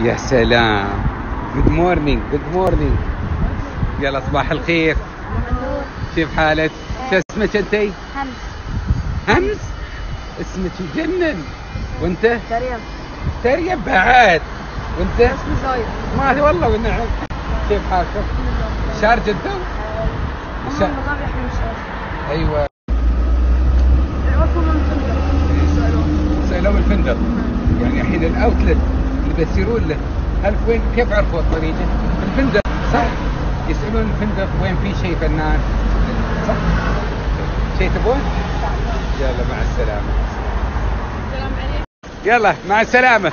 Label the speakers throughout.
Speaker 1: يا سلام. جود مورنينج جود مورنينج. يلا صباح الخير. كيف حالك؟ شو اسمك انتي؟
Speaker 2: همس.
Speaker 1: همس؟ اسمك يجنن. وانت؟
Speaker 2: تريم.
Speaker 1: تريم بعد. وانت؟
Speaker 2: اسمي زايد.
Speaker 1: ما والله والنعم. كيف حالكم؟ شارجة الدو؟
Speaker 2: محمد مصابيح من الشارع.
Speaker 1: ايوه.
Speaker 2: دعوتهم من الفندق.
Speaker 1: سألوا الفندق. يعني الحين الاوتلت اللي بيسيرون له وين كيف عرفوا الطريقة؟ الفندق صح؟ يسألون الفندق وين في شيء فنان صح؟ شيء تبون؟ يلا مع السلامة.
Speaker 2: السلام عليكم.
Speaker 1: يلا مع السلامة.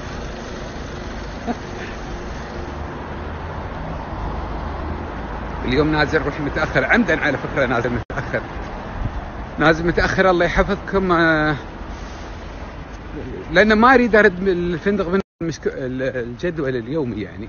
Speaker 1: اليوم نازل روح متأخر عمدا على فكرة. نازل متأخر الله يحفظكم. لأن ما أريد أرد الفندق من الجدول اليومي يعني.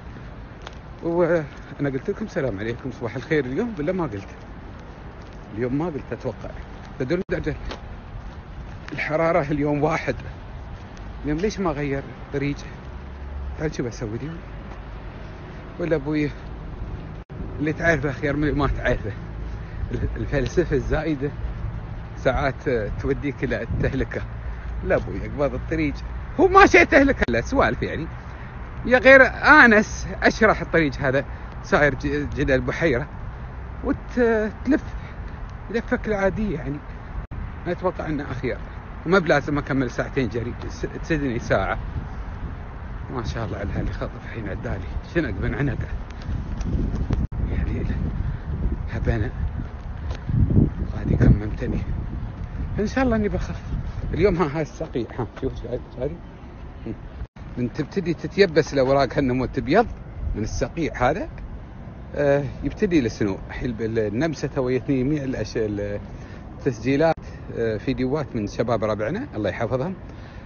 Speaker 1: وأنا قلت لكم سلام عليكم صباح الخير اليوم ولا ما قلت؟ اليوم ما قلت أتوقع. تدرون درجة الحرارة اليوم 1. اليوم ليش ما غير طريقه؟ تعال شو بسوي اليوم؟ ولا أبوي اللي تعرفه خير من اللي ما تعرفه. الفلسفة الزايدة ساعات توديك إلى التهلكة. لا أبوي أقبض الطريق هو ما شيء تهلكة لا سوالف يعني. يا غير آنس أشرح الطريق هذا صاير جدل بحيرة وتلف لفك العادية يعني. أتوقع أنه أخير وما بلازم أكمل ساعتين جري تسدني ساعة. ما شاء الله على اللي خطف الحين عدالي شنق بن عنقه يعني هبنا غادي كممتني إن شاء الله إني بخف اليوم. هاي السقيع شوف هذه من تبتدي تتيبس الأوراق هالنمو تبيض من السقيع هذا. يبتدي السنو الحين النمسة تويتني يميع التسجيلات فيديوهات من شباب ربعنا الله يحفظهم.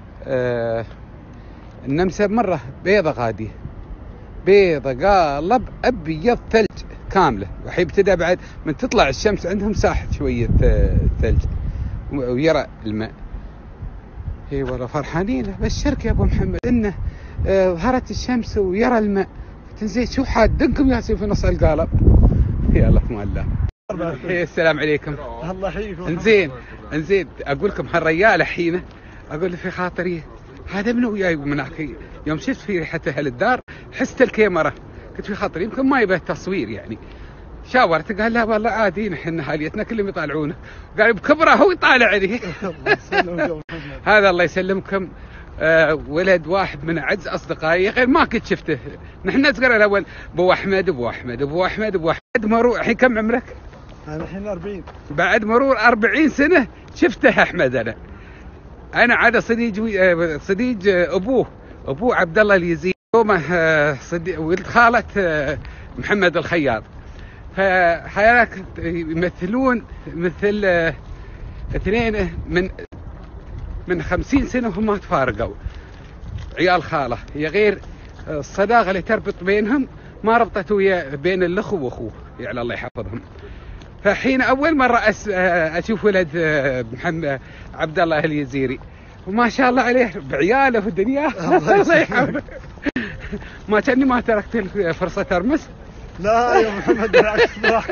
Speaker 1: النمسة مرة بيضة غادية بيضة قالب أبيض ثلج كاملة. وحين ابتدى بعد من تطلع الشمس عندهم ساحت شوية ثلج ويرى الماء. هي والله فرحانين. بشرك يا أبو محمد إنه ظهرت الشمس ويرى الماء. تنزل شو حادنكم ياسين في نص القالب. يا الله ما الله. السلام عليكم.
Speaker 3: الله يحييكم.
Speaker 1: انزين اقول لكم هالريال الحين اقول في خاطري هذا منو وياي من اخي. يوم شفت في ريحته هالدار حست الكاميرا قلت في خاطري يمكن ما يبه تصوير يعني. شاورت قال لا والله عادي نحن حاليتنا كلهم يطالعونه. قال بكبره هو يطالعني. هذا الله يسلمكم. ولد واحد من اعز اصدقائي غير ما كنت شفته. نحن نذكر الاول ابو احمد مرور. الحين كم عمرك؟
Speaker 3: انا الحين 40.
Speaker 1: بعد مرور 40 سنه شفته احمد. انا عاد صديق ابوه عبد الله اليزيد صديق ولد خاله محمد الخياط. فحياك يمثلون مثل اثنين من 50 سنة هم ما تفارقوا عيال خالة. هي غير الصداقة اللي تربط بينهم ما ربطت ويا بين الأخو وأخوه يعني الله يحفظهم. فحين أول مرة أشوف ولد محمد عبد الله اليزيري وما شاء الله عليه بعياله في الدنيا. الله يحفظه. ما كأني ما تركت فرصة أرمس.
Speaker 3: لا يا محمد بالعكس.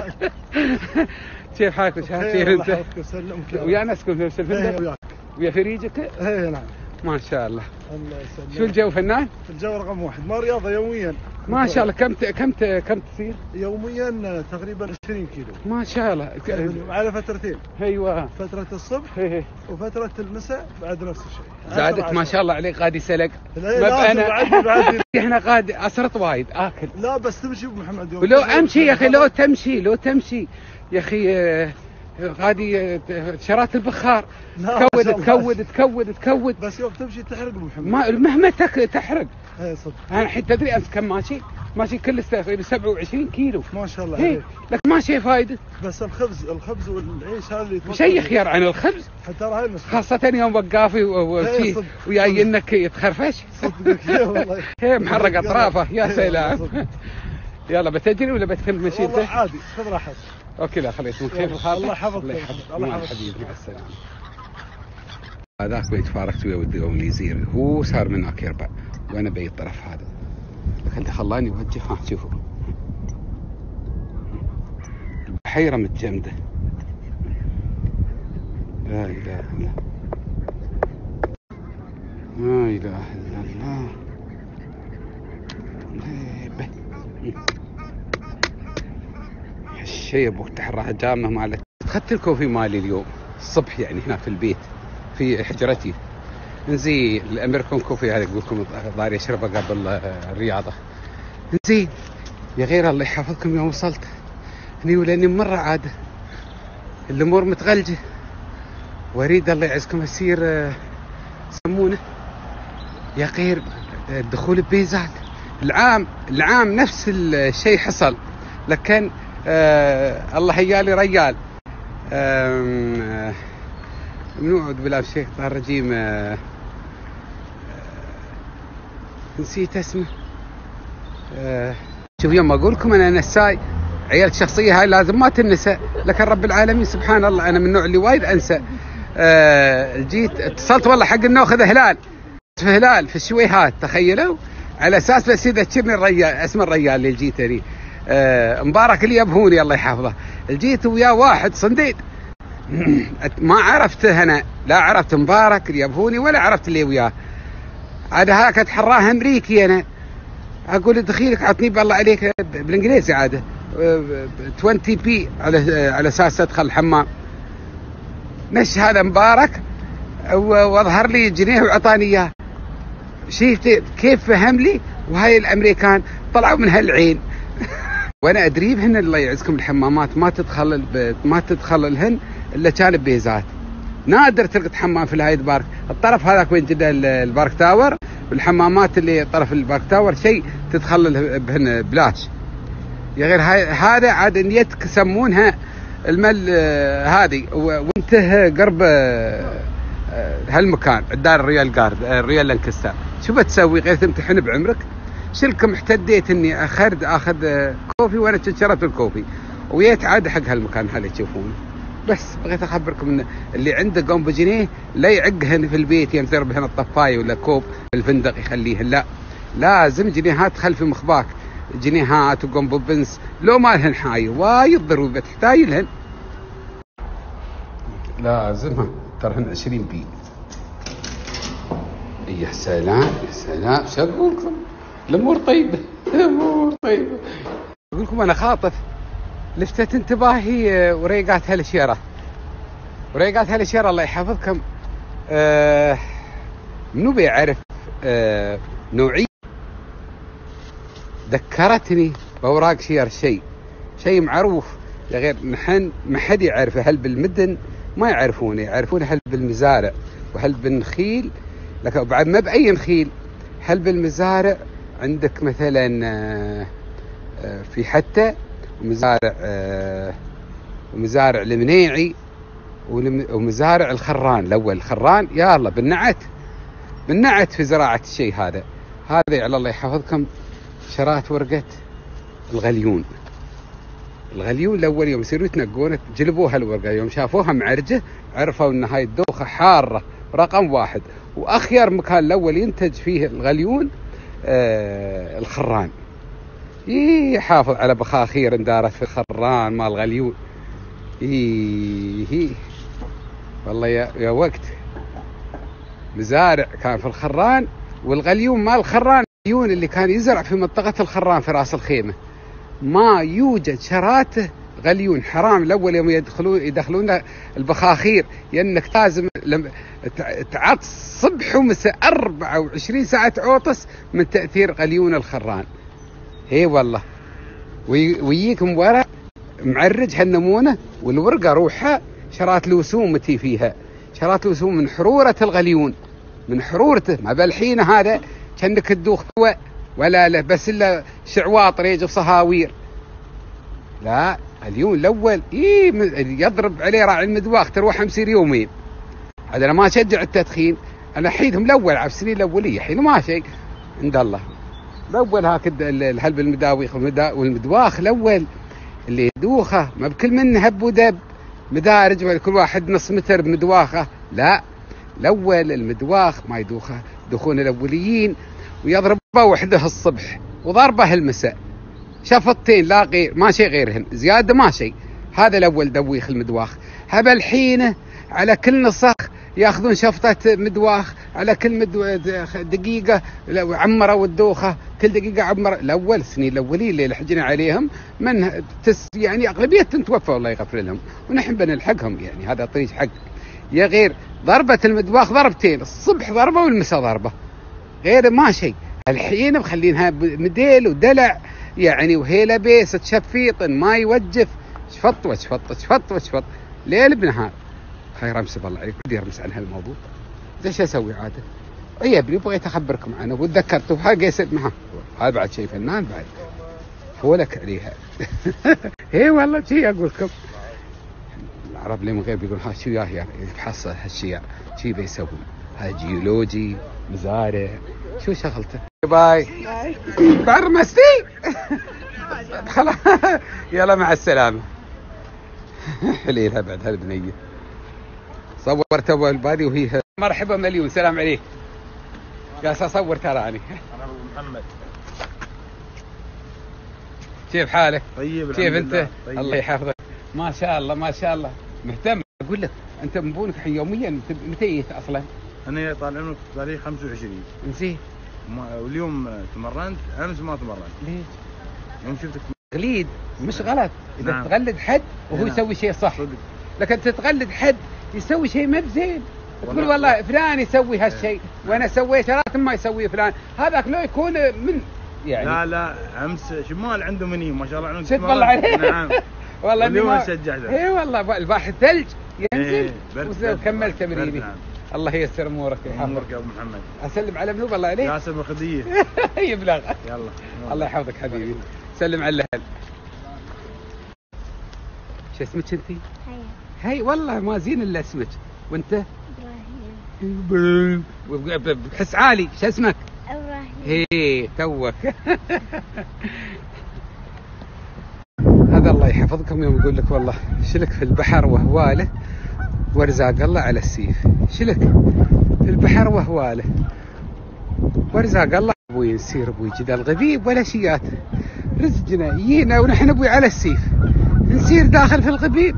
Speaker 1: كيف حالك وشاكر انت؟ ويا ناسكم في الفندق؟ ويا فريجك؟
Speaker 3: ايه نعم.
Speaker 1: ما شاء الله.
Speaker 3: الله يسلمك.
Speaker 1: شو الجو فنان؟
Speaker 3: الجو رقم 1. ما رياضة يوميا.
Speaker 1: ما شاء الله. كم تصير؟
Speaker 3: يوميا تقريبا 20 كيلو.
Speaker 1: ما شاء الله.
Speaker 3: على فترتين.
Speaker 1: ايوه.
Speaker 3: فترة الصبح وفترة المساء بعد نفس الشيء.
Speaker 1: زادت ما شاء الله عليك غادي سلق.
Speaker 3: لا بعد
Speaker 1: احنا غادي اصرت وايد اكل.
Speaker 3: لا بس تمشي ابو محمد.
Speaker 1: ولو امشي يا اخي لو تمشي يا اخي غادي شرات البخار تكود.
Speaker 3: بس يوم تمشي تحرق ابو محمد.
Speaker 1: مهما تحرق.
Speaker 3: اي صدق.
Speaker 1: انا الحين تدري امس كم ماشي كل 27 كيلو.
Speaker 3: ما شاء الله عليك.
Speaker 1: لك ما شيء فايده.
Speaker 3: بس الخبز والعيش هذا اللي
Speaker 1: شيء خيار عن الخبز
Speaker 3: حتى هاي المسألة.
Speaker 1: خاصة يوم وقافي وفي وياي انك يتخرفش.
Speaker 3: صدقك يا والله.
Speaker 1: هي محرق اطرافه يا سلام. يلا بتجري ولا بتكمل مشيتك؟
Speaker 3: والله عادي خذ راحتك.
Speaker 1: اوكي لا خليتهم كيف الخاطر.
Speaker 3: الله يحفظك.
Speaker 1: الله يحفظك حبيبي مع السلامة. هذاك بيت فارقت ويا ولدي اليزيري هو صار من هناك يربع وانا بي الطرف هذا، لكن خلاني اوجه. ها شوفوا البحيرة متجمدة. لا اله الا لا اله الا الله. الشيب وتحرى جامه مالت. اخذت الكوفي مالي اليوم الصبح يعني هنا في البيت في حجرتي. نزين الامريكان كوفي هذا اقول لكم ضاري اشربه قبل الرياضه. نزين يا غير الله يحفظكم. يوم وصلت هني ولاني مره عاده الامور متغلجه واريد الله يعزكم اسير يسمونه يا غير الدخول ببيزات. العام نفس الشيء حصل، لكن الله هيالي ريال نعوذ بالله الشيخ الرجيم. نسيت اسمه. شوف يوم اقول لكم انا نساي عيال الشخصيه هاي لازم ما تنسى، لكن رب العالمين سبحان الله انا من النوع اللي وايد انسى. جيت اتصلت والله حق انه اخذ هلال في الشويهات، تخيلوا، على اساس بس يذكرني الريال، اسم الريال اللي جيتني مبارك اللي يبهوني الله يحفظه. جيت وياه واحد صنديد ما عرفته انا، لا عرفت مبارك اللي يبهوني ولا عرفت اللي وياه. عاد هاك اتحراه امريكي انا، اقول دخيلك عطني بالله عليك بالانجليزي عاده 20 بي على اساس ادخل الحمام. مش هذا مبارك واظهر لي جنيه وعطاني اياه. شفت كيف فهم لي؟ وهاي الامريكان طلعوا من هالعين. وانا ادري بهن الله يعزكم الحمامات ما تدخل لهن الا كان ببيزات. نادر تلقى حمام في الهايد بارك. الطرف هذاك وين جدا البارك تاور، والحمامات اللي طرف البارك تاور شيء تدخل بهن بلاش. يا غير هذا عاد نيتك يسمونها المل هذه، وانته قرب هالمكان الدار الريال لانكستر. شو بتسوي غير تمتحن بعمرك؟ شلكم احتديت اني اخذ كوفي وانا شربت الكوفي ويت عاد حق هالمكان هذا تشوفونه. بس بغيت اخبركم ان اللي عنده قوم بجنيه لا يعقهن في البيت ينزر بهن الطفايه ولا كوب بالفندق يخليهن، لا لازم جنيهات خلف مخباك، جنيهات وقوم ببنس لو ما لهن حاي وايد ضروري تحتاج لهن لازم ترهن 20 بي. يا سلام يا سلام. شو اقول لكم؟ الامور طيبه الامور طيبه. اقول لكم انا خاطف لفتت انتباهي وريقات هالشيره الله يحفظكم. منو بيعرف نوعيه ذكرتني باوراق شير شيء معروف يا غير نحن ما حد يعرفه. هل بالمدن ما يعرفونه هل بالمزارع وهل بالنخيل، لكن بعد ما باي نخيل. هل بالمزارع عندك مثلا في حتى ومزارع المنيعي ومزارع الخران. الاول الخران يا الله بالنعت في زراعه الشيء هذا على الله يحفظكم. شرات ورقه الغليون الاول يوم يصيروا يتنقون جلبوها الورقه، يوم شافوها معرجه عرفوا ان هاي الدوخه حاره رقم 1. واخير مكان الاول ينتج فيه الغليون الخران. يحافظ على بخاخير اندارت في الخران مال الغليون. والله يا وقت مزارع كان في الخران، والغليون مال الخران الغليون اللي كان يزرع في منطقة الخران في راس الخيمة ما يوجد شراته غليون. حرام الاول يوم يدخلون البخاخير لانك لازم تعطس صبح ومساء 24 ساعة عوطس من تأثير غليون الخران. هي والله ويجيكم ورق معرج هالنمونه، والورقه روحها شرات الوسوم تي فيها، شرات الوسوم من حروره الغليون، من حرورته. ما بالحين هذا كانك تدوخ هواء ولا له بس الا شعواط ريج وصهاوير. لا اليوم الاول يضرب عليه راعي المدواخ تروح مسير يومين. هذا انا ما اشجع التدخين، انا حيدهم الاول على السنين الاوليه حين ما شيء عند الله. الاول هكذا الهلب المداويخ والمدواخ الاول اللي يدوخه ما بكل من هب ودب مدارج كل واحد نص متر بمدواخه. لا الاول المدواخ ما يدوخه دخون الاوليين ويضربه وحده الصبح وضربه المساء، شفطتين لا غير، ما شيء غيرهن، زياده ما شيء. هذا الاول دويخ المدواخ. هذا الحين على كل نسخ ياخذون شفطه مدواخ، على كل دقيقه عمروا الدوخه، كل دقيقه عمر. الاول السنين الاولين اللي لحقنا عليهم من يعني اغلبيتهم توفوا الله يغفر لهم، ونحن بنلحقهم يعني، هذا طريق حق. يا غير ضربه المدواخ ضربتين، الصبح ضربه والمساء ضربه، غير ما شيء. الحين مخلينها مديل ودلع يعني، وهيله بيس تشفيط ما يوجف، شفط وشفط شفط وشفط ليل بنهار. خير امس بالله عليك، بدي ارمس عن هالموضوع. ايش اسوي عاد؟ يا ابني بغيت اخبركم عنه وتذكرته هاي قيست معه، هذا بعد شيء فنان بعد فولك عليها. اي والله شي اقول لكم، العرب لي من غير بيقول ها شو ياه يفحص هالشيء شي بيسوي، هاي جيولوجي مزارع شو شغلته. باي برمستي. خلاص يلا مع السلامه. حليلها بعد هالبنيه صورت اول بالي وهي مرحبا مليون سلام عليك. جالس اصور تراني. انا ابو محمد. كيف حالك؟
Speaker 3: طيب
Speaker 1: كيف انت؟
Speaker 3: طيب.
Speaker 1: الله يحفظك. ما شاء الله ما شاء الله مهتم. اقول لك انت مبونك الحين يوميا، متى جيت اصلا؟
Speaker 3: انا طالع عمرك تاريخ 25.
Speaker 1: زين.
Speaker 3: واليوم تمرنت، امس ما تمرنت.
Speaker 1: ليش؟
Speaker 3: يوم شفتك
Speaker 1: تقليد مش غلط، اذا
Speaker 3: نعم.
Speaker 1: تقلد حد وهو
Speaker 3: نعم.
Speaker 1: يسوي شيء صح،
Speaker 3: صدق.
Speaker 1: لكن تتقلد حد يسوي شيء ما بزين، تقول والله فلان يسوي هالشيء وانا سويته لكن ما يسوي فلان، هذاك لو يكون من يعني.
Speaker 3: لا امس شمال عنده مني ما شاء الله عنده.
Speaker 1: شد بالله عليك.
Speaker 3: نعم.
Speaker 1: والله
Speaker 3: اليوم شجعته.
Speaker 1: اي والله البارح ثلج ينزل
Speaker 3: برد
Speaker 1: وكملت تمريني.
Speaker 3: نعم.
Speaker 1: الله ييسر امورك
Speaker 3: يا ابو محمد.
Speaker 1: اسلم على منو بالله عليك؟
Speaker 3: ياسر الخديه.
Speaker 1: يبلغ.
Speaker 3: يلا
Speaker 1: الله يحفظك حبيبي، سلم على الاهل. شو اسمك انت؟ هي والله ما زين الا اسمك. وانت؟ ابراهيم. بحس عالي. شو اسمك؟ ابراهيم. هي توك. هذا الله يحفظكم يوم يقول لك والله شلك في البحر وهواله وارزاق الله على السيف. شلك في البحر وهواله وارزاق الله. ابوي نسير ابوي جدال غبيب ولا شيات، رزقنا يجينا ونحن ابوي على السيف، نسير داخل في الغبيب.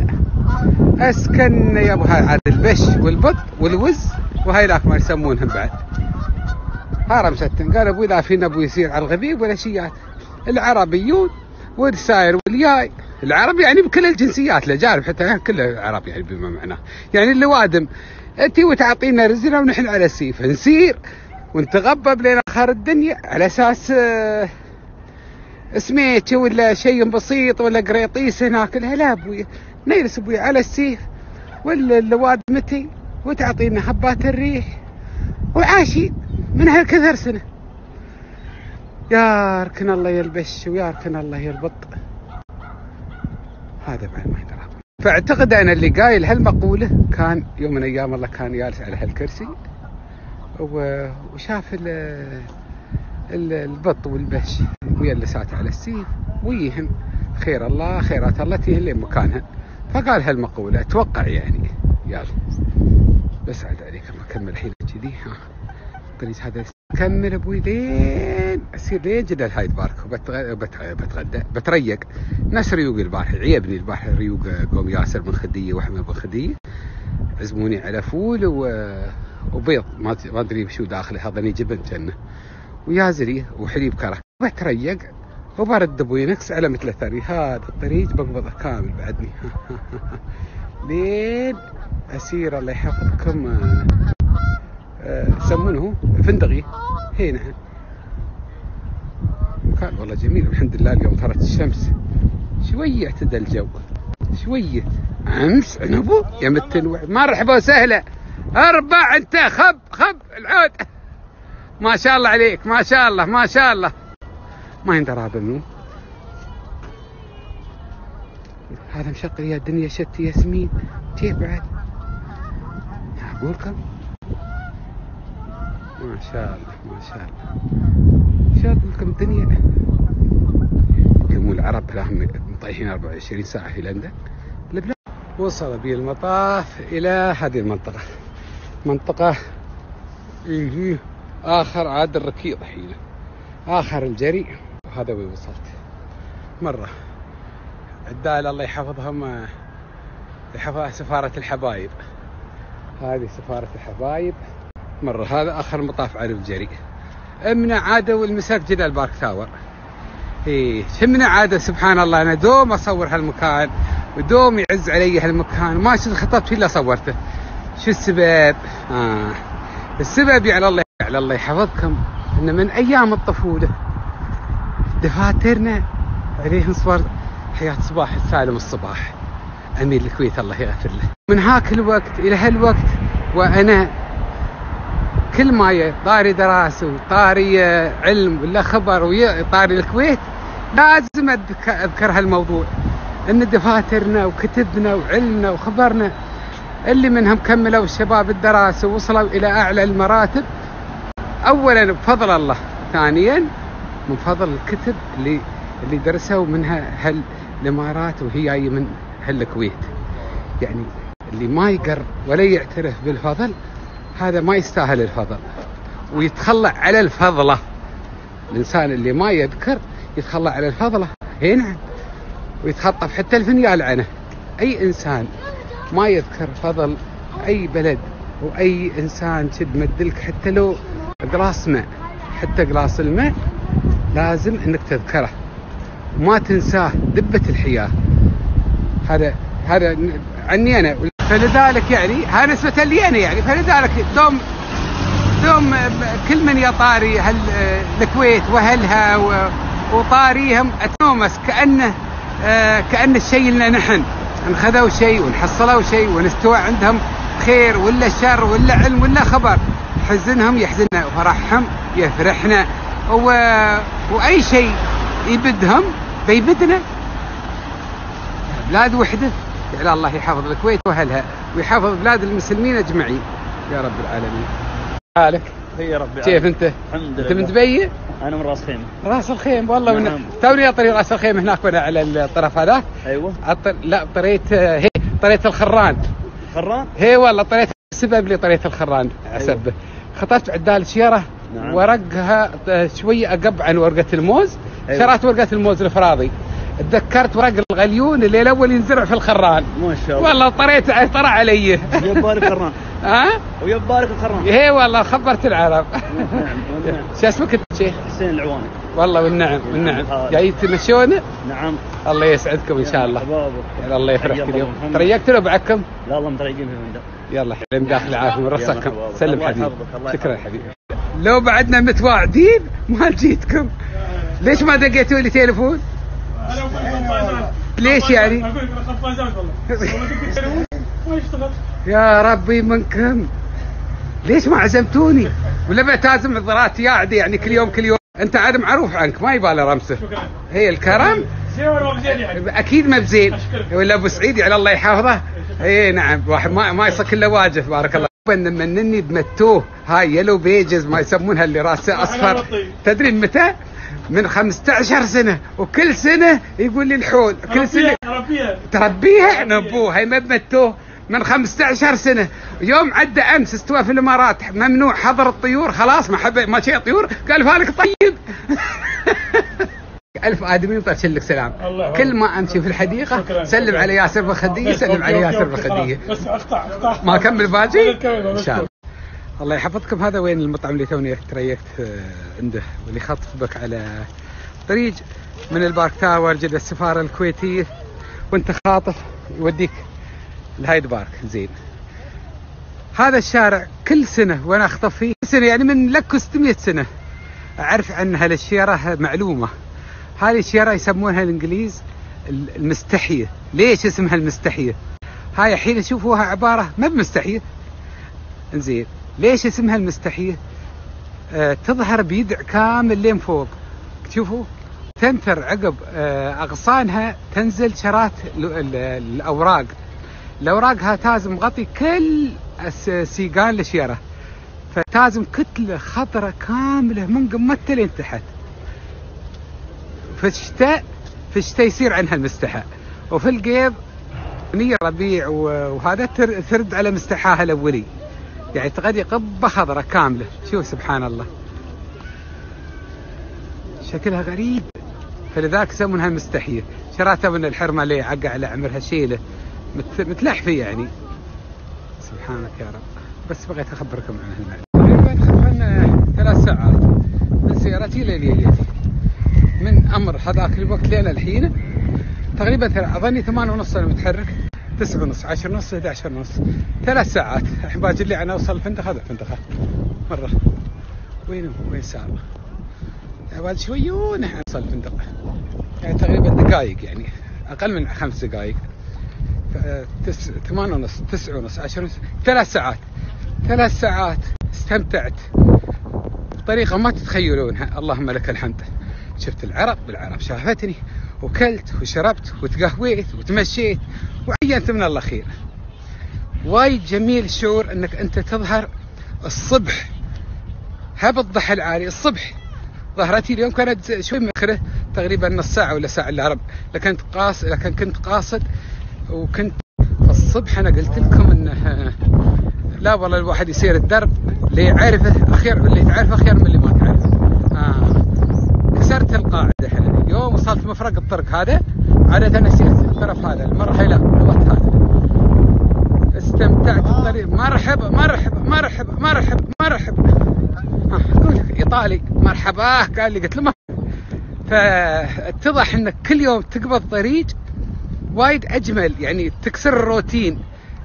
Speaker 1: اسكننا يا ابو هذا البش والبط والوز وهاي ذاك ما يسمونهم بعد هرم ستن. قال ابوي لا فينا ابوي يسير على الغبيب ولا شيات. العربيون والساير والياي، العرب يعني بكل الجنسيات، الاجانب حتى كل العرب يعني بما معناه، يعني اللوادم انت وتعطينا رزقنا ونحن على السيف نسير ونتغبب لين اخر الدنيا على اساس سميتش ولا شيء بسيط ولا قريطيس هناك. لا ابوي نجلس ابوي على السيف ولا اللواد متي وتعطينا حبات الريح وعاشي من هالكثر سنه. ياركن الله يلبش وياركن الله يربط. هذا بعد ما يدرى. فاعتقد انا اللي قايل هالمقوله كان يوم من ايام الله كان جالس على هالكرسي وشاف البط والبش ويلسات على السيف ويهم خير الله خيرات الله تيهن لين مكانها، فقال هالمقوله اتوقع يعني. يلا بس عاد عليك ما اكمل الحين كذي. قلت هذا كمل ابوي لين اصير لين جدل هاي تبارك وبتغدى بتريق. ناس ريوق البارح عيبني البارح ريوق قوم ياسر بن خديه واحمد بن خديه عزموني على فول وبيض ما ادري شو داخله، هذا جبن جنه ويازري وحليب كره. بتريق وبرد ابوي نكس على مثل ثري. هذا الطريق بقبضه كامل بعدني. لين اسير الله يحفظكم يسمونه فندقي. هي نعم كان والله جميل الحمد لله. اليوم طلعت الشمس شويه اعتدى الجو شويه. امس عنبو يا متن مرحبا وسهلا. اربع انت خب العود. ما شاء الله عليك ما شاء الله ما شاء الله. ما يندرى هذا منو هذا مشغل يا الدنيا شتي ياسمين. كيف بعد اقول لكم ما شاء الله ما شاء الله. شاط لكم الدنيا. يمكن العرب راهم مطيحين 24 ساعة في لندن. لبنان وصل بي المطاف إلى هذه المنطقة، منطقة يجي آخر عاد الركيض حين آخر الجري. وهذا وين وصلت مرة عدال الله يحفظهم، يحفظها سفارة الحبايب. هذه سفارة الحبايب مرة. هذا آخر مطاف عن الجري. امنا عادوا المساك جدا البارك تاور. شمنا عادة سبحان الله. أنا دوم أصور هالمكان ودوم يعز علي هالمكان، ما شفت خطبت فيه إلا صورته. شو السبب؟ السبب على الله يحفظكم إن من أيام الطفولة دفاترنا عليهم صور حياة صباح السالم الصباح أمير الكويت الله يغفر له. من هاك الوقت إلى هالوقت وأنا كل ما طاري دراسة وطاري علم ولا خبر وطاري الكويت لازم أذكر هالموضوع، إن دفاترنا وكتبنا وعلمنا وخبرنا اللي منهم كملوا الشباب الدراسة ووصلوا إلى أعلى المراتب، أولا بفضل الله، ثانيا من فضل الكتب اللي درسوا منها هالإمارات وهي جاية من هالكويت. يعني اللي ما يقر ولا يعترف بالفضل هذا ما يستاهل الفضل ويتخلى على الفضلة. الإنسان اللي ما يذكر يتخلى على الفضلة، نعم، ويتخطف حتى الفنيال عنه. أي إنسان ما يذكر فضل أي بلد وأي إنسان شد مدلك حتى لو قلاص ماء، حتى قلاص الماء لازم إنك تذكره وما تنساه دبة الحياة. هذا عني أنا. فلذلك يعني هذا نسبة لي أنا يعني، فلذلك دوم كل من يطاري الكويت وأهلها وطاريهم أتنومس كأن الشيء لنا نحن انخذوا شيء ونحصلوا شيء ونستوى عندهم خير ولا شر ولا علم ولا خبر. حزنهم يحزننا وفرحهم يفرحنا، وأي شيء يبدهم بيبدنا. بلاد وحدة يعني الله يحفظ الكويت وأهلها ويحفظ بلاد المسلمين أجمعين يا رب العالمين. حالك؟
Speaker 4: يا رب.
Speaker 1: كيف أنت؟
Speaker 4: الحمد لله.
Speaker 1: أنت من دبي؟
Speaker 4: أنا من راس خيمة. راس
Speaker 1: الخيم والله.
Speaker 4: نعم.
Speaker 1: توني أطري راس الخيم هناك وانا على الطرف هذا.
Speaker 4: أيوة.
Speaker 1: لا طريت الخران.
Speaker 4: خران؟
Speaker 1: هي والله طريت السبب اللي طريت الخران عسبه. أيوة. خطفت عدال شيرة. نعم. ورقها شوية أقب عن ورقة الموز. أيوة. شرات ورقة الموز الفراضي. تذكرت ورق الغليون اللي الأول ينزرع في الخران. ما شاء الله. والله طرى علي.
Speaker 4: يبارك الخران. ويبارك الخران.
Speaker 1: هي والله خبرت العرب.
Speaker 4: نعم.
Speaker 1: شو اسمك انت شيخ؟
Speaker 4: حسين العواني.
Speaker 1: والله والنعم. جاي تمشونه؟
Speaker 4: نعم.
Speaker 1: الله يسعدكم ان شاء الله. الله يفرحك اليوم. تريقتوا له بعكم؟
Speaker 4: لا والله متريقين في المندب.
Speaker 1: يلا حلم داخل العافيه من راسكم. سلم حبيبي. شكرا حبيبي. لو بعدنا متواعدين ما جيتكم. ليش ما دقيتوا لي تليفون؟ ليش يعني؟ يا ربي منكم، ليش ما عزمتوني؟ ولا بعتازم حضرات ياعدي يعني كل يوم. انت عاد معروف عنك ما يبالي رمسه. هي الكرم اكيد ما بزين ولا ابو سعيد على الله يحفظه. اي نعم، واحد ما يصك الا واجه بارك الله. منني بمتوه هاي يلو بيجز ما يسمونها اللي راسه اصفر. تدري متى؟ من 15 سنة، وكل سنة يقول لي الحول. كل سنة تربيها نبوها. هي ما بمتوه من 15 سنة. يوم عدى امس استوى في الامارات ممنوع حظر الطيور، خلاص ما شيء طيور. قال فالك طيب. ألف آدمي وطرش لك سلام. كل ما أمشي في الحديقة سلم على ياسر بخدية، سلم على ياسر بخدية. بس أقطع ما أكمل باجي إن شاء الله. الله يحفظكم. هذا وين المطعم اللي توني تريقت عنده واللي خطف بك على طريق من البارك تاور جد السفارة الكويتية وانت خاطف يوديك الهايد بارك. زين، هذا الشارع كل سنة وانا اخطف فيه سنة، يعني من لك 600 سنة اعرف عن هالشيرة معلومة. هذه الشيرة يسمونها الانجليز المستحية. ليش اسمها المستحية؟ هاي حين يشوفوها عبارة ما بمستحية. انزين، ليش اسمها المستحية؟ تظهر بيدع كامل لين فوق، تشوفوا تنثر عقب اغصانها تنزل شرات الاوراق. الاوراقها تازم مغطي كل سيقان الشيرة، فتازم كتلة خضرة كاملة من قمتها لين تحت. في الشتاء يصير عنها المستحى، وفي القيض ربيع وهذا ترد على مستحاها الاولي. يعني تغدي قبة خضراء كاملة. شوف سبحان الله شكلها غريب، فلذلك يسمونها مستحية. شراتها من الحرمة ليه عقع على عمرها شيلة متلحفة يعني. سبحانك يا رب. بس بغيت أخبركم عن هالمعلومة. تقريبا خذنا 3 ساعات من سيارتي لليلتي، من أمر هذاك الوقت لين الحين تقريبا أظني 8:30 أنا متحرك، 9:30 10:30 11:30 3 ساعات. الحين باجي لي أنا أوصل الفندق. هذا الفندق مرة وين صار بعد شوي ونحن نوصل الفندق، يعني تقريبا دقائق، يعني أقل من 5 دقائق. 8:30 9:30 10:30 3 ساعات استمتعت بطريقة ما تتخيلونها. اللهم لك الحمد. شفت العرب بالعرب شافتني، وكلت وشربت وتقهويت وتمشيت وعينت من الله خير. وايد جميل الشعور انك انت تظهر الصبح، هب الضحى العالي الصبح. ظهرتي اليوم كانت شوي مأخرة، تقريبا نص ساعة ولا ساعة الا ربع، لكن كنت قاصد وكنت الصبح. انا قلت لكم انه لا والله الواحد يسير الدرب اللي يعرفه اخير، اللي تعرفه خير من اللي ما تعرفه. كسرت القاعدة. هنا يوم وصلت مفرق الطرق هذا، عادة نسيت الطرف هذا، المرة هي لا غلط هذا. استمتعت بالطريق. مرحبا مرحبا مرحبا مرحبا مرحبا. اقول لك ايطالي مرحبا، قال لي قلت له ما. فاتضح انك كل يوم تقبض طريق وايد اجمل، يعني تكسر الروتين.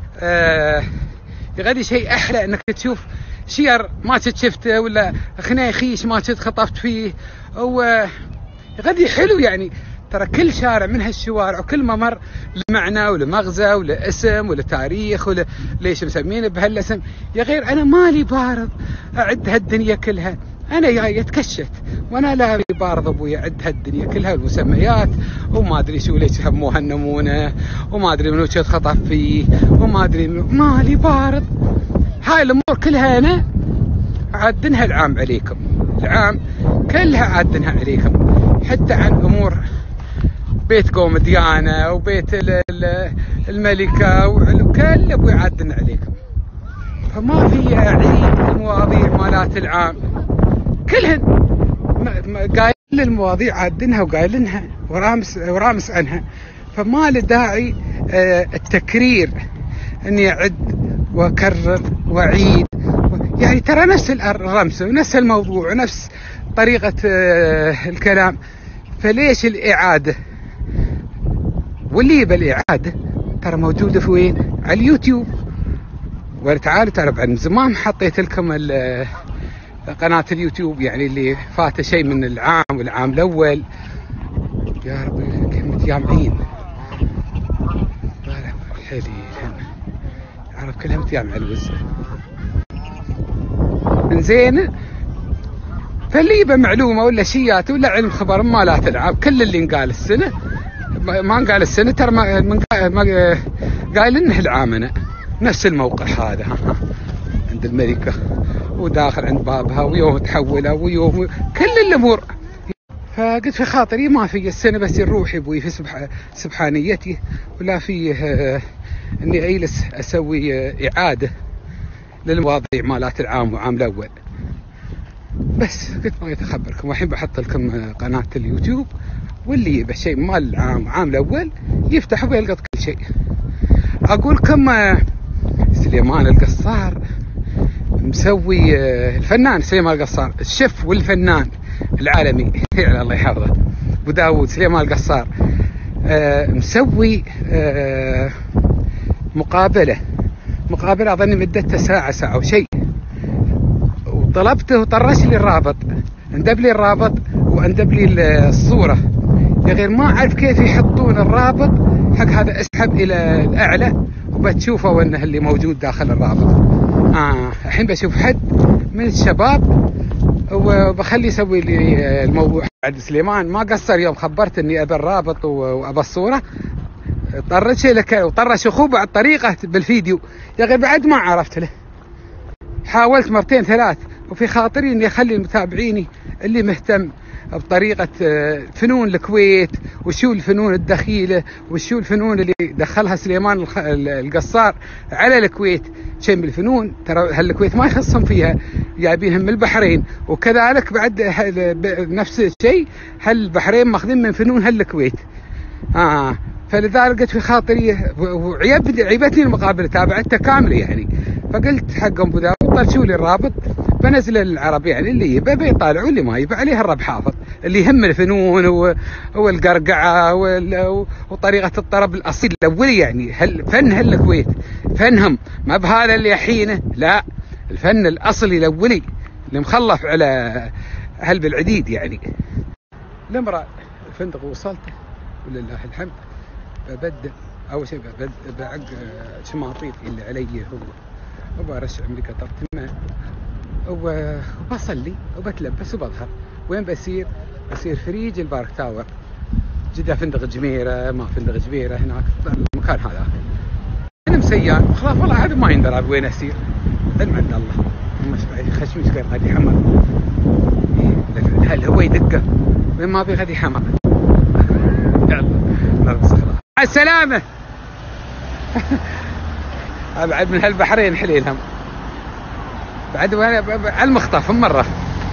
Speaker 1: غادي شيء احلى انك تشوف شير ما شفته، ولا خنايخيش ما خطفت فيه، او غادي حلو يعني. ترى كل شارع من هالشوارع وكل ممر لمعنى ولمغزى ولاسم ولتاريخ، ولا ليش مسمينه بهالاسم. يا غير انا مالي بارض اعد هالدنيا كلها، انا جاي اتكشت وانا لا بارض ابوي اعد هالدنيا كلها المسميات، وما ادري شو ليش سموها النمونه، وما ادري منو شو خطف فيه، وما ادري مالي بارض. هاي الامور كلها انا عادنها العام عليكم، العام كلها عادنها عليكم، حتى عن امور بيت قوم ديانة وبيت الملكة وكل ابوي عادنا عليكم. فما في اعيد المواضيع مالات العام كلهن قايل المواضيع عادنها وقايلنها ورامس عنها، فما له داعي التكرير اني اعد واكرر واعيد. يعني ترى نفس الرمز ونفس الموضوع ونفس طريقة الكلام، فليش الإعادة؟ واللي بالإعادة ترى موجودة في وين؟ على اليوتيوب. وتعالوا ترى بعد من زمان حطيت لكم قناة اليوتيوب، يعني اللي فاته شيء من العام والعام الأول. يا رب كم متجامعين حلي العرب كلها متجامعة الوزة من زين. فاللي يبى معلومة ولا شيات ولا علم خبر ما لا تلعب، كل اللي انقال السنة ما انقال السنة ترى ما قايل انه العام. انا نفس الموقع هذا عند الملكة وداخل عند بابها، ويوم تحولها ويوم كل الامور. فقلت في خاطري ما في السنة بس نروح ابوي في سبحانيتي، ولا فيه اني اجلس اسوي اعادة للمواضيع مالات العام وعام الاول. بس قلت بغيت اخبركم، والحين بحط لكم قناة اليوتيوب، واللي يبى شيء مال العام وعام الاول يفتح ويلقط كل شيء. اقول لكم سليمان القصار مسوي، الفنان سليمان القصار الشيف والفنان العالمي الله يحفظه ابو داود سليمان القصار، مسوي مقابلة اظني مدتها ساعة وشيء، وطلبته وطرش لي الرابط، اندب لي الرابط واندب لي الصورة. يا غير ما اعرف كيف يحطون الرابط حق هذا، اسحب الى الاعلى وبتشوفه انه اللي موجود داخل الرابط. الحين بشوف حد من الشباب وبخلي يسوي لي الموضوع. عبد سليمان ما قصر يوم خبرت اني ابى الرابط وابى الصورة، طرش لك وطرش اخوه بعد طريقة بالفيديو. يا غير بعد ما عرفت له، حاولت مرتين ثلاث، وفي خاطري اني اخلي متابعيني اللي مهتم بطريقة فنون الكويت، وشو الفنون الدخيلة، وشو الفنون اللي دخلها سليمان القصار على الكويت. شيء من الفنون ترى هالكويت ما يخصهم فيها، جايبينهم من البحرين، وكذلك بعد نفس الشيء هالبحرين ماخذين من فنون هالكويت. فلذلك قلت في خاطري، وعيبتني المقابلة، تابعتها كاملة يعني. فقلت حقهم ابو داود طلشوا لي الرابط بنزل العرب، يعني اللي يبى بيطالع واللي ما يبى عليه الرب حافظ. اللي يهم الفنون والقرقعة وطريقة الطرب الأصيل الأولي، يعني فن هالكويت فنهم، ما بهذا اللي يحينه، لا، الفن الأصلي الأولي اللي مخلف على أهل بالعديد يعني. الامرأة الفندق وصلته ولله الحمد. ببدأ أول شيء بعق شماطيط اللي علي هو، وبرشع من قطرة ماء، وبصلي وبتلبس وبظهر. وين بسير فريج البارك تاور، جدة فندق جميرة، ما فندق جميرة هناك المكان هذا. أنا مسيان خلاص والله هذا ما يندرى وين أسير، علم عند الله. خشمش غير غادي حمر، هل هو يدقه وين ما بي غادي حمر. يلا نرقص خلاص. مع السلامة. أبعد من هالبحرين حليلهم بعد على المخطف مرة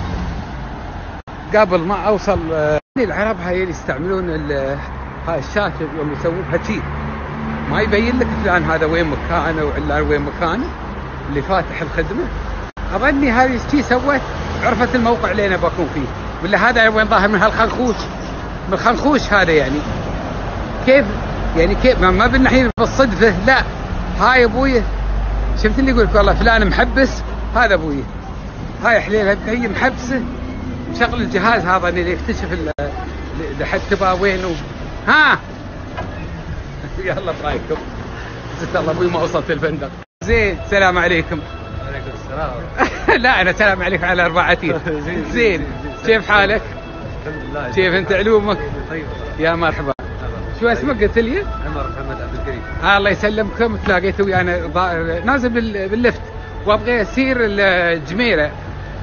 Speaker 1: قبل ما أوصل. العرب هاي اللي يستعملون هاي الشاشة يوم يسوونها شي، ما يبين لك فلان هذا وين مكانه وعلان وين مكانه اللي فاتح الخدمة. أظني هذه شي سوت، عرفت الموقع اللي أنا بكون فيه، ولا هذا وين ظاهر من هالخنخوش، من الخنخوش هذا يعني. كيف يعني كيف ما بالنحين بالصدفة، لا هاي ابوي شفت اللي يقول والله فلان محبس، هذا ابوي. هاي حليلها هي محبسه، مشغل الجهاز هذا اللي يكتشف لحد تبغى وين ها. يلا برايكم. جزاك الله ابوي ما وصلت الفندق. زين السلام عليكم.
Speaker 3: وعليكم السلام.
Speaker 1: لا انا سلام عليكم على 4 عتير. زين كيف حالك؟
Speaker 3: الحمد لله.
Speaker 1: كيف انت علومك؟
Speaker 3: طيب
Speaker 1: يا مرحبا. شو اسمك قلت لي؟
Speaker 3: عمر محمد عبد الكريم.
Speaker 1: الله يسلمكم. تلاقيت ويانا نازل باللفت وابغى اسير الجميره،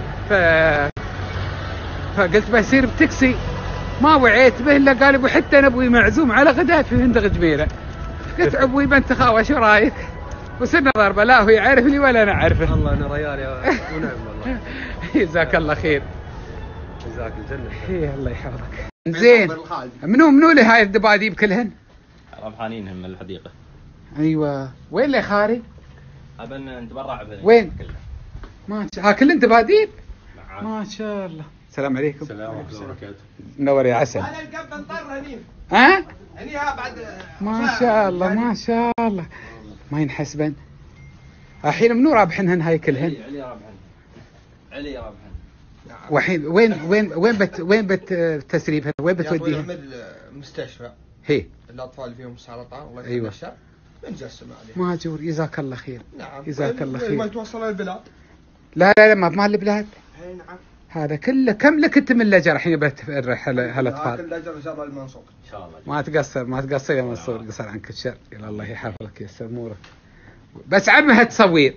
Speaker 1: فقلت بسير بتاكسي، ما وعيت به الا قال ابوي حتى انا ابوي معزوم على غداء في فندق جميره. قلت ابوي بنت خاوه شو رايك؟ وصرنا ضربه، لا هو يعرفني ولا انا اعرفه.
Speaker 3: والله انا ريال يا ونعم والله.
Speaker 1: جزاك الله خير.
Speaker 3: جزاك الجنه.
Speaker 1: ايه الله يحفظك. زين منو اللي هاي الدباديب كلهن؟
Speaker 4: ربحانين هم الحديقه.
Speaker 1: ايوه وين اللي خاري؟
Speaker 4: ابن نتبرع بهن
Speaker 1: وين؟
Speaker 4: كلها.
Speaker 1: ما ها كلهن دباديب؟
Speaker 4: نعم.
Speaker 1: ما شاء الله. السلام عليكم.
Speaker 3: السلام ورحمه الله وبركاته.
Speaker 1: منور يا عسل.
Speaker 5: انا القب انطر هني.
Speaker 1: ها؟
Speaker 5: هنيها بعد.
Speaker 1: ما شاء الله ما شاء الله. ما ينحسبن. الحين منو رابحنهن هاي كلهن؟
Speaker 4: علي رابحن. علي رابحن.
Speaker 1: وحين وين بتسريبها؟ وين بتوديها؟
Speaker 5: مستشفى.
Speaker 1: هي
Speaker 5: الاطفال فيهم سرطان الله
Speaker 1: أيوة.
Speaker 5: يخلي بنجسم عليه.
Speaker 1: ماجور جزاك الله خير.
Speaker 5: نعم.
Speaker 1: جزاك الله
Speaker 5: ما
Speaker 1: خير.
Speaker 5: توصل البلاد.
Speaker 1: لا ما بمال البلاد.
Speaker 5: اي نعم.
Speaker 1: هذا كله كم لك انت من لجر الحين بتفرح هالاطفال؟
Speaker 5: هذا الاجر ان شاء الله المنصور.
Speaker 4: ان شاء الله.
Speaker 1: ما تقصر يا منصور، قصر عنك الشر. يلا الله يحفظك ييسر امورك. بس عمها تصوير.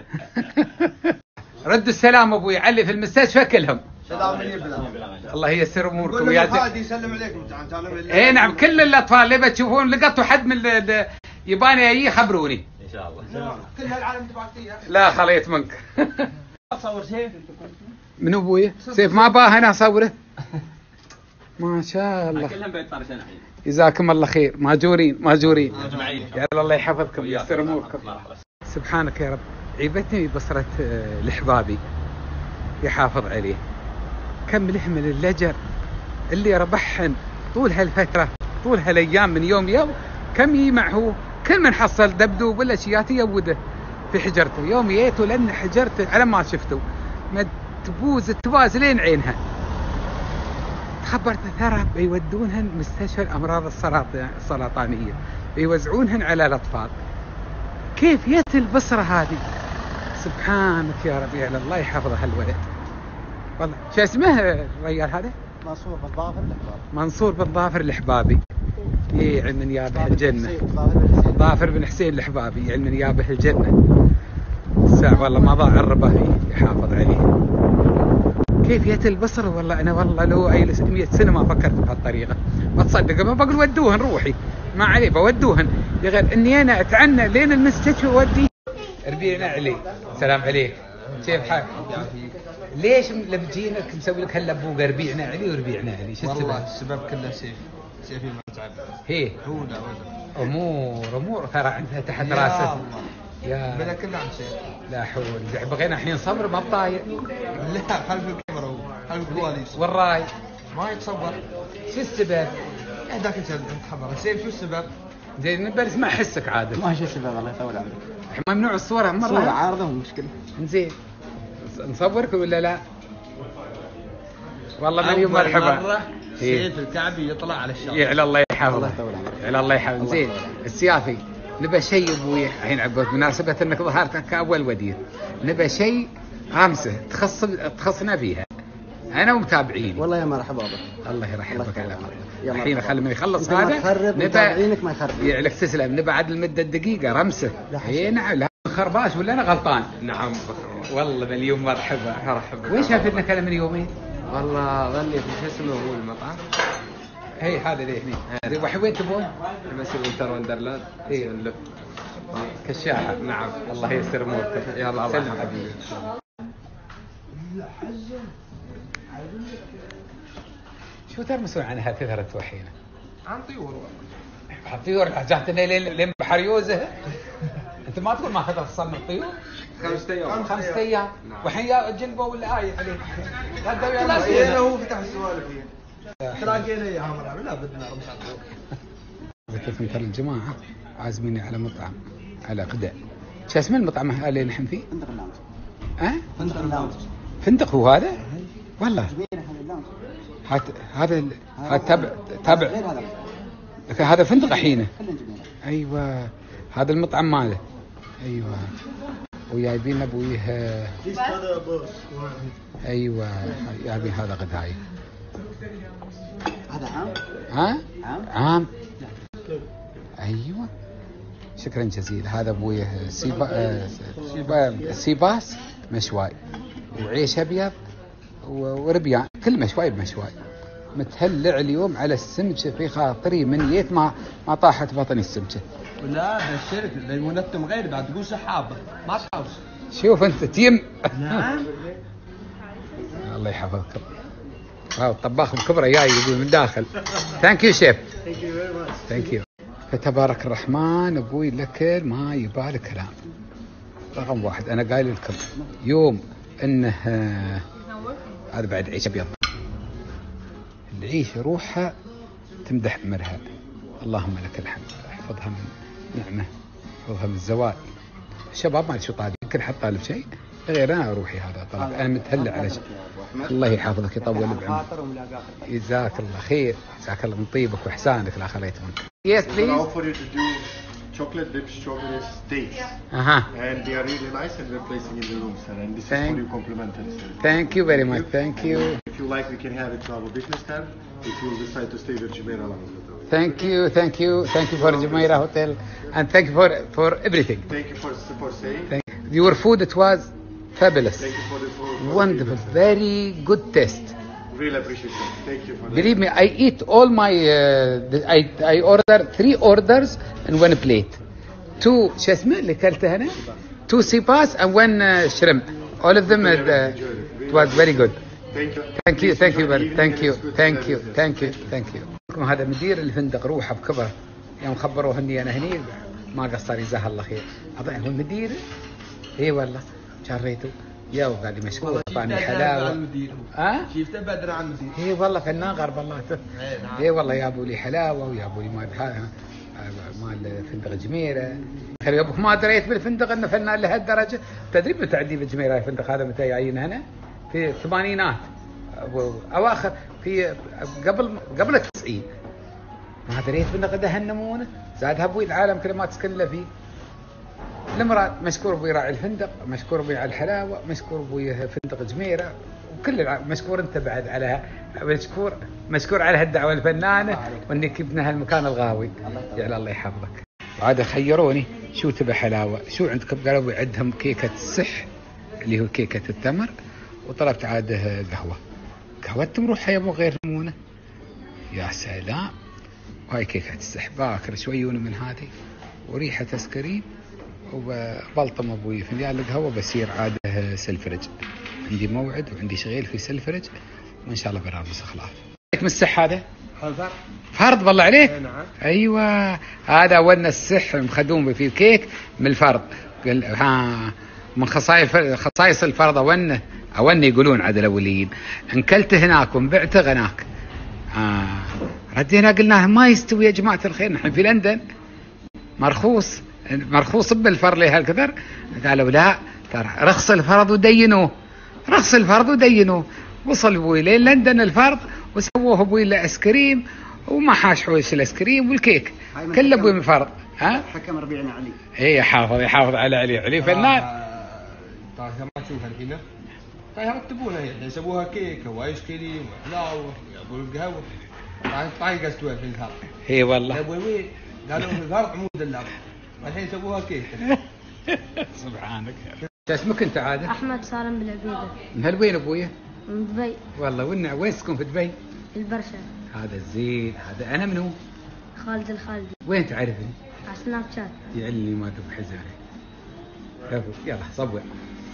Speaker 1: رد السلام ابوي علي في المستشفى كلهم.
Speaker 5: سلام من البلاد.
Speaker 1: الله ييسر اموركم
Speaker 5: قول
Speaker 1: يا
Speaker 5: له يسلم عليكم تعال.
Speaker 1: اي نعم كل الاطفال اللي بتشوفون لقطوا حد من يباني اي خبروني
Speaker 4: ان شاء الله.
Speaker 5: كل هالعالم تبعتيه.
Speaker 1: لا خليت منك.
Speaker 4: اصور سيف.
Speaker 1: من ابوي سيف ما باه انا اصوره. ما شاء الله.
Speaker 4: كلهم بيطرشن الحين.
Speaker 1: جزاكم الله خير. ماجورين
Speaker 4: مجمعين.
Speaker 1: يا الله يحفظكم وييسر اموركم. سبحانك يا رب. عيبتني بصرة الحبابي يحافظ عليه. كم لحم اللجر اللي ربحن طول هالفترة، طول هالايام من يوم كم يمعه كل من حصل دبدوب ولا شيات يوده في حجرته. يوم جيتوا لان حجرته على ما شفتوا ما تباز لين عينها. خبرت ترى بيودونهن مستشفى الامراض السرطانيه، بيوزعونهن على الاطفال. كيف يت البصره هذه؟ سبحانك يا رب. يا الله يحفظ هالولد. والله شو اسمه الرجال هذا؟
Speaker 3: منصور بن ظافر الحبابي.
Speaker 1: منصور بن ظافر الحبابي. اي علم نيابه الجنه. ظافر بن حسين الحبابي علم نيابه الجنه. الساعة والله ما ضاع الربا يحافظ عليه. كيفية البصر والله أنا والله لو أي 100 سنة ما فكرت بهالطريقة. ما تصدق ما بقول ودوهن روحي ما عليه بودوهن غير إني أنا أتعنى لين المستشفى ودي. ربيعنا علي السلام عليك كيف حالك؟ ليش لبجينك مسوي لك هاللبوقة ربيعنا علي وربيعنا علي؟ شو السبب؟
Speaker 5: والله السبب كله سيفي المتعب.
Speaker 1: هي
Speaker 5: هودا
Speaker 1: أمور ترى عندها تحت راسه. يا
Speaker 5: بلا كله عن سيف.
Speaker 1: لا حول. بغينا الحين صبر ما بطايق.
Speaker 5: لا خلف الكاميرا هو خلف الكواليس.
Speaker 1: والراي
Speaker 5: ما يتصور.
Speaker 1: شو السبب؟
Speaker 5: ذاك انت خبر سيف شو السبب؟
Speaker 1: زين نبلش ما احسك عادل.
Speaker 6: ما شو السبب الله يطول عمرك.
Speaker 1: ممنوع الصورة مرة.
Speaker 6: صورة عارضة ومشكلة.
Speaker 1: زين نصورك ولا لا؟ والله مليون مرحبا.
Speaker 5: سيف الكعبي يطلع على الشارع.
Speaker 1: يعلى الله يحفظه.
Speaker 6: الله يطول عمرك.
Speaker 1: يعلى الله يحفظه. زين السيافي نبى شيء ابوي الحين عقب بمناسبة انك ظهرت كأول ودير نبى شيء غامسة تخصنا فيها انا ومتابعيني.
Speaker 6: والله يا مرحبا بك.
Speaker 1: الله يرحمك على
Speaker 6: يا
Speaker 1: الحين
Speaker 6: مرحبا.
Speaker 1: خلي من يخلص
Speaker 6: أنت ما
Speaker 1: هذا
Speaker 6: تخرب متابعينك ما يخرب.
Speaker 1: يعلك تسلم نبى عاد المدة الدقيقة رمسة. اي نعم لا خرباش ولا انا غلطان؟
Speaker 4: نعم
Speaker 1: والله مليون مرحبا.
Speaker 4: مرحبا.
Speaker 1: وين شافتنا كلام من يومين؟
Speaker 4: والله ظني في شو اسمه هو المطعم؟
Speaker 1: هي هذا اللي هني. وين تبون؟
Speaker 4: نمسي وينتر وندرلاند.
Speaker 1: إيه.
Speaker 4: نلف
Speaker 1: كالشاحة.
Speaker 4: نعم.
Speaker 1: الله ييسر اموركم.
Speaker 4: يلا الله
Speaker 1: سلم
Speaker 4: يحفظك.
Speaker 1: حبيبي. شو ترمسون عنها كثرة وحينا؟
Speaker 5: عن طيور
Speaker 1: الطيور رجعتنا لين بحر يوزه. انت ما تقول ما اخذت تصمم الطيور؟
Speaker 4: 5 أيام.
Speaker 1: 5 ايام والحين يا جنبوا الآية عليه. غدا ويا
Speaker 5: والله
Speaker 1: ناس.
Speaker 5: هو فتح السوالف هي. تلاقينا اياها مرة لا بدنا رمش على الطيور.
Speaker 1: ذكرت مثل الجماعة عازميني على مطعم على غداء. شو اسم المطعم اللي نحن فيه؟
Speaker 6: فندق اللانش.
Speaker 1: ها؟
Speaker 6: فندق اللانش.
Speaker 1: فندق هو هذا؟ والله
Speaker 6: جميلة هذا اللانش.
Speaker 1: هذا تابع
Speaker 6: غير هذا.
Speaker 1: هذا فندق الحين.
Speaker 6: كلهم جميلة.
Speaker 1: ايوه هذا المطعم ماله. ايوه وجايبين ابويه.
Speaker 3: هذا باص.
Speaker 1: ايوه جايبين هذا غداي.
Speaker 6: هذا عام.
Speaker 1: ها؟
Speaker 6: عام.
Speaker 1: ايوه شكرا جزيلا. هذا ابويه سيباس مشواي وعيش ابيض وربيان كل مشواي بمشواي. متهلع اليوم على السمكه في خاطري من يت ما طاحت بطني السمكه.
Speaker 5: لا بالشركة اللي منتم غير بعد تقول سحابة ما تحوس.
Speaker 1: شوف انت تيم.
Speaker 5: نعم.
Speaker 1: الله يحفظكم. الطباخ بكبره جاي يقول من داخل. ثانك يو شيف. ثانك يو. فتبارك الرحمن ابوي لك ما يبالي كلام. رقم 1 انا قايل لكم يوم انه هذا بعد عيش ابيض. العيش روحها تمدح عمرها. اللهم لك الحمد. احفظها من نعمه احفظها من الزوال. الشباب ما شو طالب يمكن حط طالب شيء غير انا روحي هذا طالب. انا متهلع على شيء. الله يحفظك يطول بعمرك. جزاك الله خير. جزاك الله من طيبك واحسانك لا خليت منك. Yes
Speaker 7: Allow
Speaker 1: please.
Speaker 7: for you to do chocolate dipped strawberry steaks, and they are really nice, and we're placing in the room, sir. And this is
Speaker 1: Thank-
Speaker 7: for you complimentary, sir.
Speaker 1: Thank you very much. Thank you.
Speaker 7: If you like, we can have it to our business card. If you decide to stay with Jumeirah longer.
Speaker 1: Thank you. Thank you. Thank you for Jumeirah Hotel and thank you for everything.
Speaker 7: Thank you for staying.
Speaker 1: Thank you. Your food it was fabulous.
Speaker 7: Thank you for the for
Speaker 1: Wonderful. Very good taste.
Speaker 7: Really appreciate it. Thank you for that.
Speaker 1: Believe me, I eat all my. I order 3 orders in 1 plate. 2 شو اسمه اللي كلته هنا؟ 2 سيباس and 1 shrimp. All of them. It was very good.
Speaker 7: Thank you.
Speaker 1: Thank you. Thank you very.
Speaker 7: Evening
Speaker 1: Thank
Speaker 7: and
Speaker 1: you.
Speaker 7: it's good
Speaker 1: Thank you.
Speaker 7: service.
Speaker 1: Thank you. Thank you. هذا مدير الفندق روحه بكبر. يوم خبروه اني انا هني ما قصر جزاه الله خير. اظن هو مدير. اي والله جريته. يا وقال لي مشكور اعطاني حلاوه. ها؟
Speaker 5: شفته بدر عن المدير.
Speaker 1: اي والله فنان غرب الله. اي والله جابوا لي حلاوه وجابوا لي مال هذا مال فندق جميره. خلي ابوك ما دريت بالفندق انه فنان لهالدرجه. تدري متى عندي بجميره الفندق هذا متى جايين هنا؟ في الثمانينات اواخر في قبل 90. ما دريت بالنقد هالنمونه. زادها ابوي العالم كله ما تسكن له فيه. المراد مشكور ابوي راعي الفندق، مشكور ابوي على الحلاوه، مشكور ابوي فندق جميره وكل مشكور انت بعد على مشكور على هالدعوه الفنانه وانك ابن هالمكان الغاوي. يا الله يحفظك. وعاد خيروني شو تبى حلاوه، شو عندكم؟ قالوا ابوي عندهم كيكه السح اللي هو كيكه التمر وطلبت عاده قهوة تمروحها يا ابو غير ليمونه. يا سلام. وهاي كيكة السحب باكر شويون من هذه وريحة اسكريم وبلطم ابوي فنجان القهوة بسير عاده سلفرج. عندي موعد وعندي شغيل في سلفرج وان شاء الله برامج خلاف. عليك من السح هذا؟ فرض بالله عليك؟
Speaker 3: نعم.
Speaker 1: ايوه هذا ولنا السح مخدوم في الكيك من الفرض. من خصائص الفرض اون يقولون عاد الاوليين انكلته هناك وانبعته غناك. ردينا قلنا ما يستوي يا جماعه الخير نحن في لندن مرخوص بالفرض لي هالكثر. قالوا لا ترى رخص الفرض ودينوه. وصل ابوي لين لندن الفرض وسووه ابوي له اسكريم وما حاش حوش الاسكريم والكيك كله ابوي من الفرض.
Speaker 6: حكم ربيعنا علي.
Speaker 1: ايه يحافظ على علي فنان.
Speaker 5: طيب ما تشوفها الحين يرتبونها يسووها كيكه وايس كريم وحلاوه يابو القهوه طايقه استوى في الهرم.
Speaker 1: اي والله.
Speaker 5: يابو وين؟ قالوا في الهرم عمود الارض الحين يسووها كيكه.
Speaker 1: سبحانك يا رب. اسمك انت عاد؟
Speaker 2: احمد سالم بالعبيده.
Speaker 1: من هالوين ابويا؟
Speaker 2: من دبي.
Speaker 1: والله وين تسكن في دبي؟
Speaker 2: البرشا.
Speaker 1: هذا زين. هذا انا منو؟
Speaker 2: خالد الخالدي.
Speaker 1: وين تعرفني؟
Speaker 2: على سناب شات.
Speaker 1: يعلي ما تب حزاري. يلا صبر.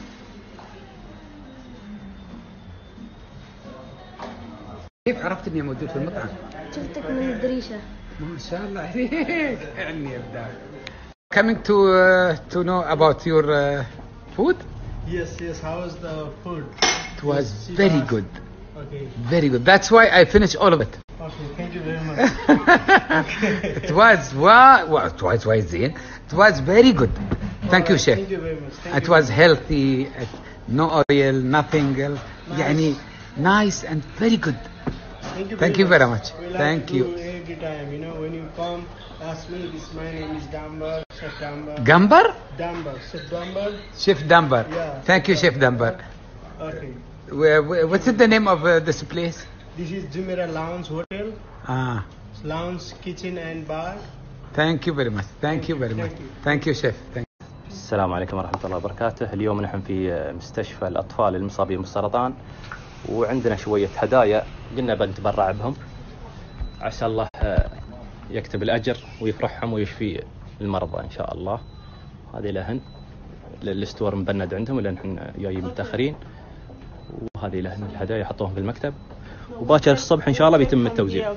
Speaker 1: كيف عرفت اني موجود في المطعم؟
Speaker 2: شفتك من الدريشه.
Speaker 1: ما شاء الله عليك. يعني ابداع. Coming to know about your food?
Speaker 3: Yes. How was the food?
Speaker 1: It was very good.
Speaker 3: Okay.
Speaker 1: Very good. That's why I finished all of it.
Speaker 3: Okay. Thank you very much.
Speaker 1: It was زين. It was very good. Thank you, chef.
Speaker 3: Thank you very much.
Speaker 1: It was healthy. No oil, nothing else. يعني nice and very good. Thank you very much. Thank you.
Speaker 3: Every time, when you come, ask me. My name is Dambar, Chef Dambar.
Speaker 1: Gambar?
Speaker 3: Dambar, Chef Dambar.
Speaker 1: Chef Dambar.
Speaker 3: Yeah.
Speaker 1: Thank you, Chef Dambar.
Speaker 3: Okay.
Speaker 1: What's the name of this place?
Speaker 3: This is Jumeirah Lounge Hotel. Lounge, kitchen and bar.
Speaker 1: Thank you very much. Thank you very much. Thank you, Chef.
Speaker 8: السلام عليكم ورحمة الله وبركاته. اليوم نحن في مستشفى الأطفال المصابين بالسرطان وعندنا شوية هدايا قلنا بنتبرع بهم عسى الله يكتب الأجر ويفرحهم ويشفي المرضى إن شاء الله. هذه لهن للستور مبند عندهم اللي نحن جايين متأخرين وهذه لهن الهدايا حطوهم في المكتب وباكر الصبح إن شاء الله بيتم التوزيع.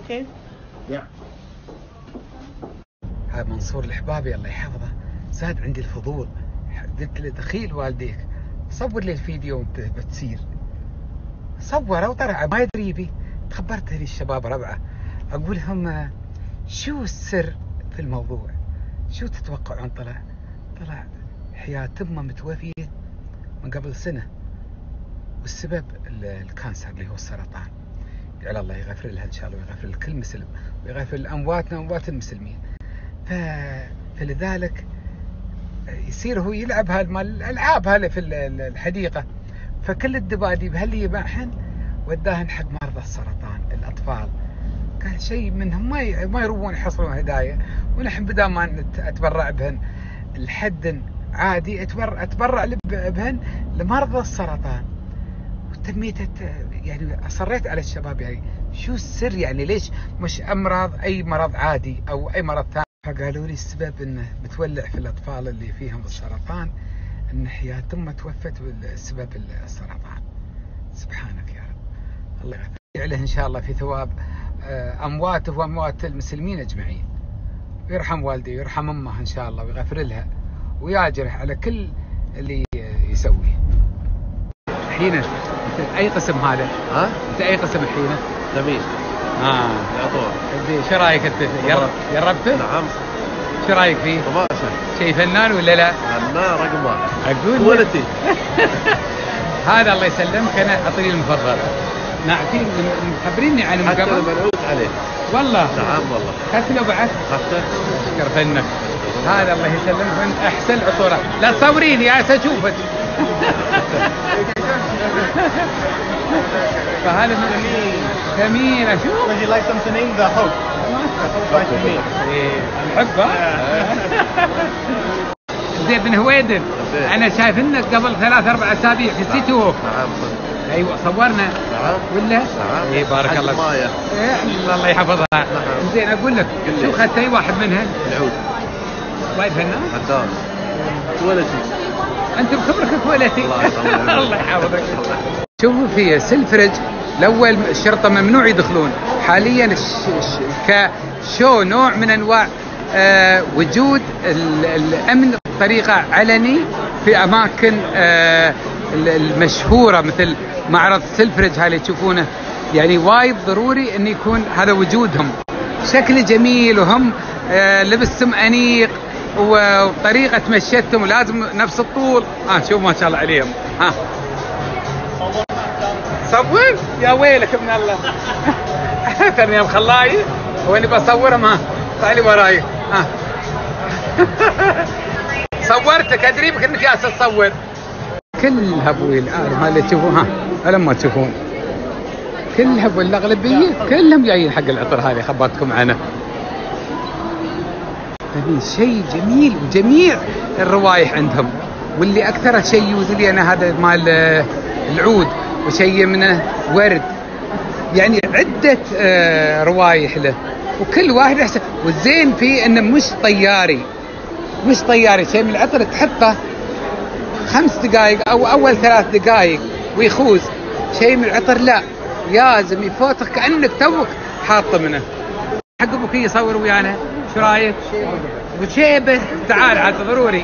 Speaker 1: هذا منصور الحبابي الله يحفظه زاد عندي الفضول. قلت له دخيل والديك صور لي الفيديو بتصير صوره وطلع ما يدري بي. تخبرت لي الشباب ربعه اقول لهم شو السر في الموضوع؟ شو تتوقعون؟ طلع حياة امه متوفيه من قبل سنه والسبب الكانسر اللي هو السرطان. على الله يغفر لها ان شاء الله ويغفر لكل مسلم ويغفر لامواتنا واموات المسلمين. فلذلك يصير هو يلعب هالالعاب هذه في الحديقه فكل الدباديب هل يباحن وداهن حق مرضى السرطان الاطفال. قال شيء منهم ما يروون يحصلون هدايا ونحن بدل ما اتبرع بهن الحد عادي اتبرع بهن لمرضى السرطان. وتميت يعني اصريت على الشباب يعني شو السر يعني ليش مش امراض اي مرض عادي او اي مرض ثاني؟ فقالوا لي السبب انه بتولع في الاطفال اللي فيهم السرطان ان حياتهم توفت بسبب السرطان. سبحانك يا رب. الله يغفر له ان شاء الله في ثواب امواته واموات المسلمين اجمعين ويرحم والدي ويرحم امه ان شاء الله ويغفر لها وياجره على كل اللي يسويه. الحين انت اي قسم هذا؟ انت اي قسم الحين؟
Speaker 9: جميل.
Speaker 1: العطور. شو رايك انت؟ جربته؟
Speaker 9: نعم.
Speaker 1: شو رايك فيه؟
Speaker 9: مباشر.
Speaker 1: شيء فنان ولا لا؟
Speaker 9: فنان رقم واحد.
Speaker 1: اقول
Speaker 9: كواليتي.
Speaker 1: هذا الله يسلمك انا عطري المفضل. نعم في مخبريني عنه من قبل.
Speaker 9: حتى منعوت عليه.
Speaker 1: والله.
Speaker 9: نعم والله.
Speaker 1: اخذت له بعد؟
Speaker 9: اخذته.
Speaker 1: اشكر فنك. هذا الله يسلمك من احسن عطورات. لا تصوريني يا اشوفك. فهذا ثمين اشوف.
Speaker 3: Would you like some to name the Hulk?
Speaker 1: الحبة. زين بن هويدن انا شايف انك قبل 3-4 اسابيع في السيتي ووك.
Speaker 9: نعم.
Speaker 1: ايوه صورنا ولا؟ اي بارك الله فيك. الله يحفظها. زين اقول لك شو اخذت اي واحد منها؟
Speaker 9: العود.
Speaker 1: وايد فنان؟
Speaker 9: حداد. كواليتي.
Speaker 1: انت بخبرك كواليتي. الله يحفظك. شوفوا في سلفرج الاول الشرطه ممنوع يدخلون، حاليا كشو نوع من انواع وجود الامن بطريقه علني في اماكن المشهوره مثل معرض سلفرج هذا اللي تشوفونه، يعني وايد ضروري ان يكون هذا وجودهم. شكل جميل وهم لبسهم انيق وطريقه مشيتهم ولازم نفس الطول. شوف ما شاء الله عليهم. صور يا ويلك من الله. ترى يا الخلاي واني بصورهم. تعالي وراي. صورتك ادري بك انك جالس تصور. كلها ابوي ما اللي تشوفون لما تشوفون كلها ابوي الاغلبيه كلهم جايين حق العطر هذه خبرتكم عنه. شيء جميل وجميع الروايح عندهم، واللي اكثر شيء يوز لي انا هذا مال العود وشيء منه ورد، يعني عده روايح له وكل واحد يحسن. والزين فيه انه مش طياري شيء من العطر تحطه 5 دقائق او اول 3 دقائق ويخوز. شيء من العطر لا، لازم يفوتك كانك توك حاطه منه. حق ابوك يصور ويانا، شو رايك؟ وشيبه تعال عاد ضروري.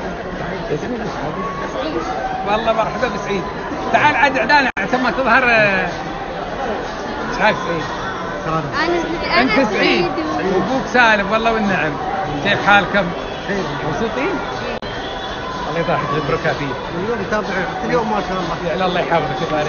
Speaker 1: والله مرحبا بسعيد، تعال عاد اعلان عشان ما تظهر. ايش حالك سعيد؟ انت سعيد وابوك سالم والله والنعم. كيف حالكم؟ مبسوطين؟ الله يطرحك البركه فيه.
Speaker 6: اليوم يتابع اليوم ما شاء الله.
Speaker 1: الله يحفظك ويبارك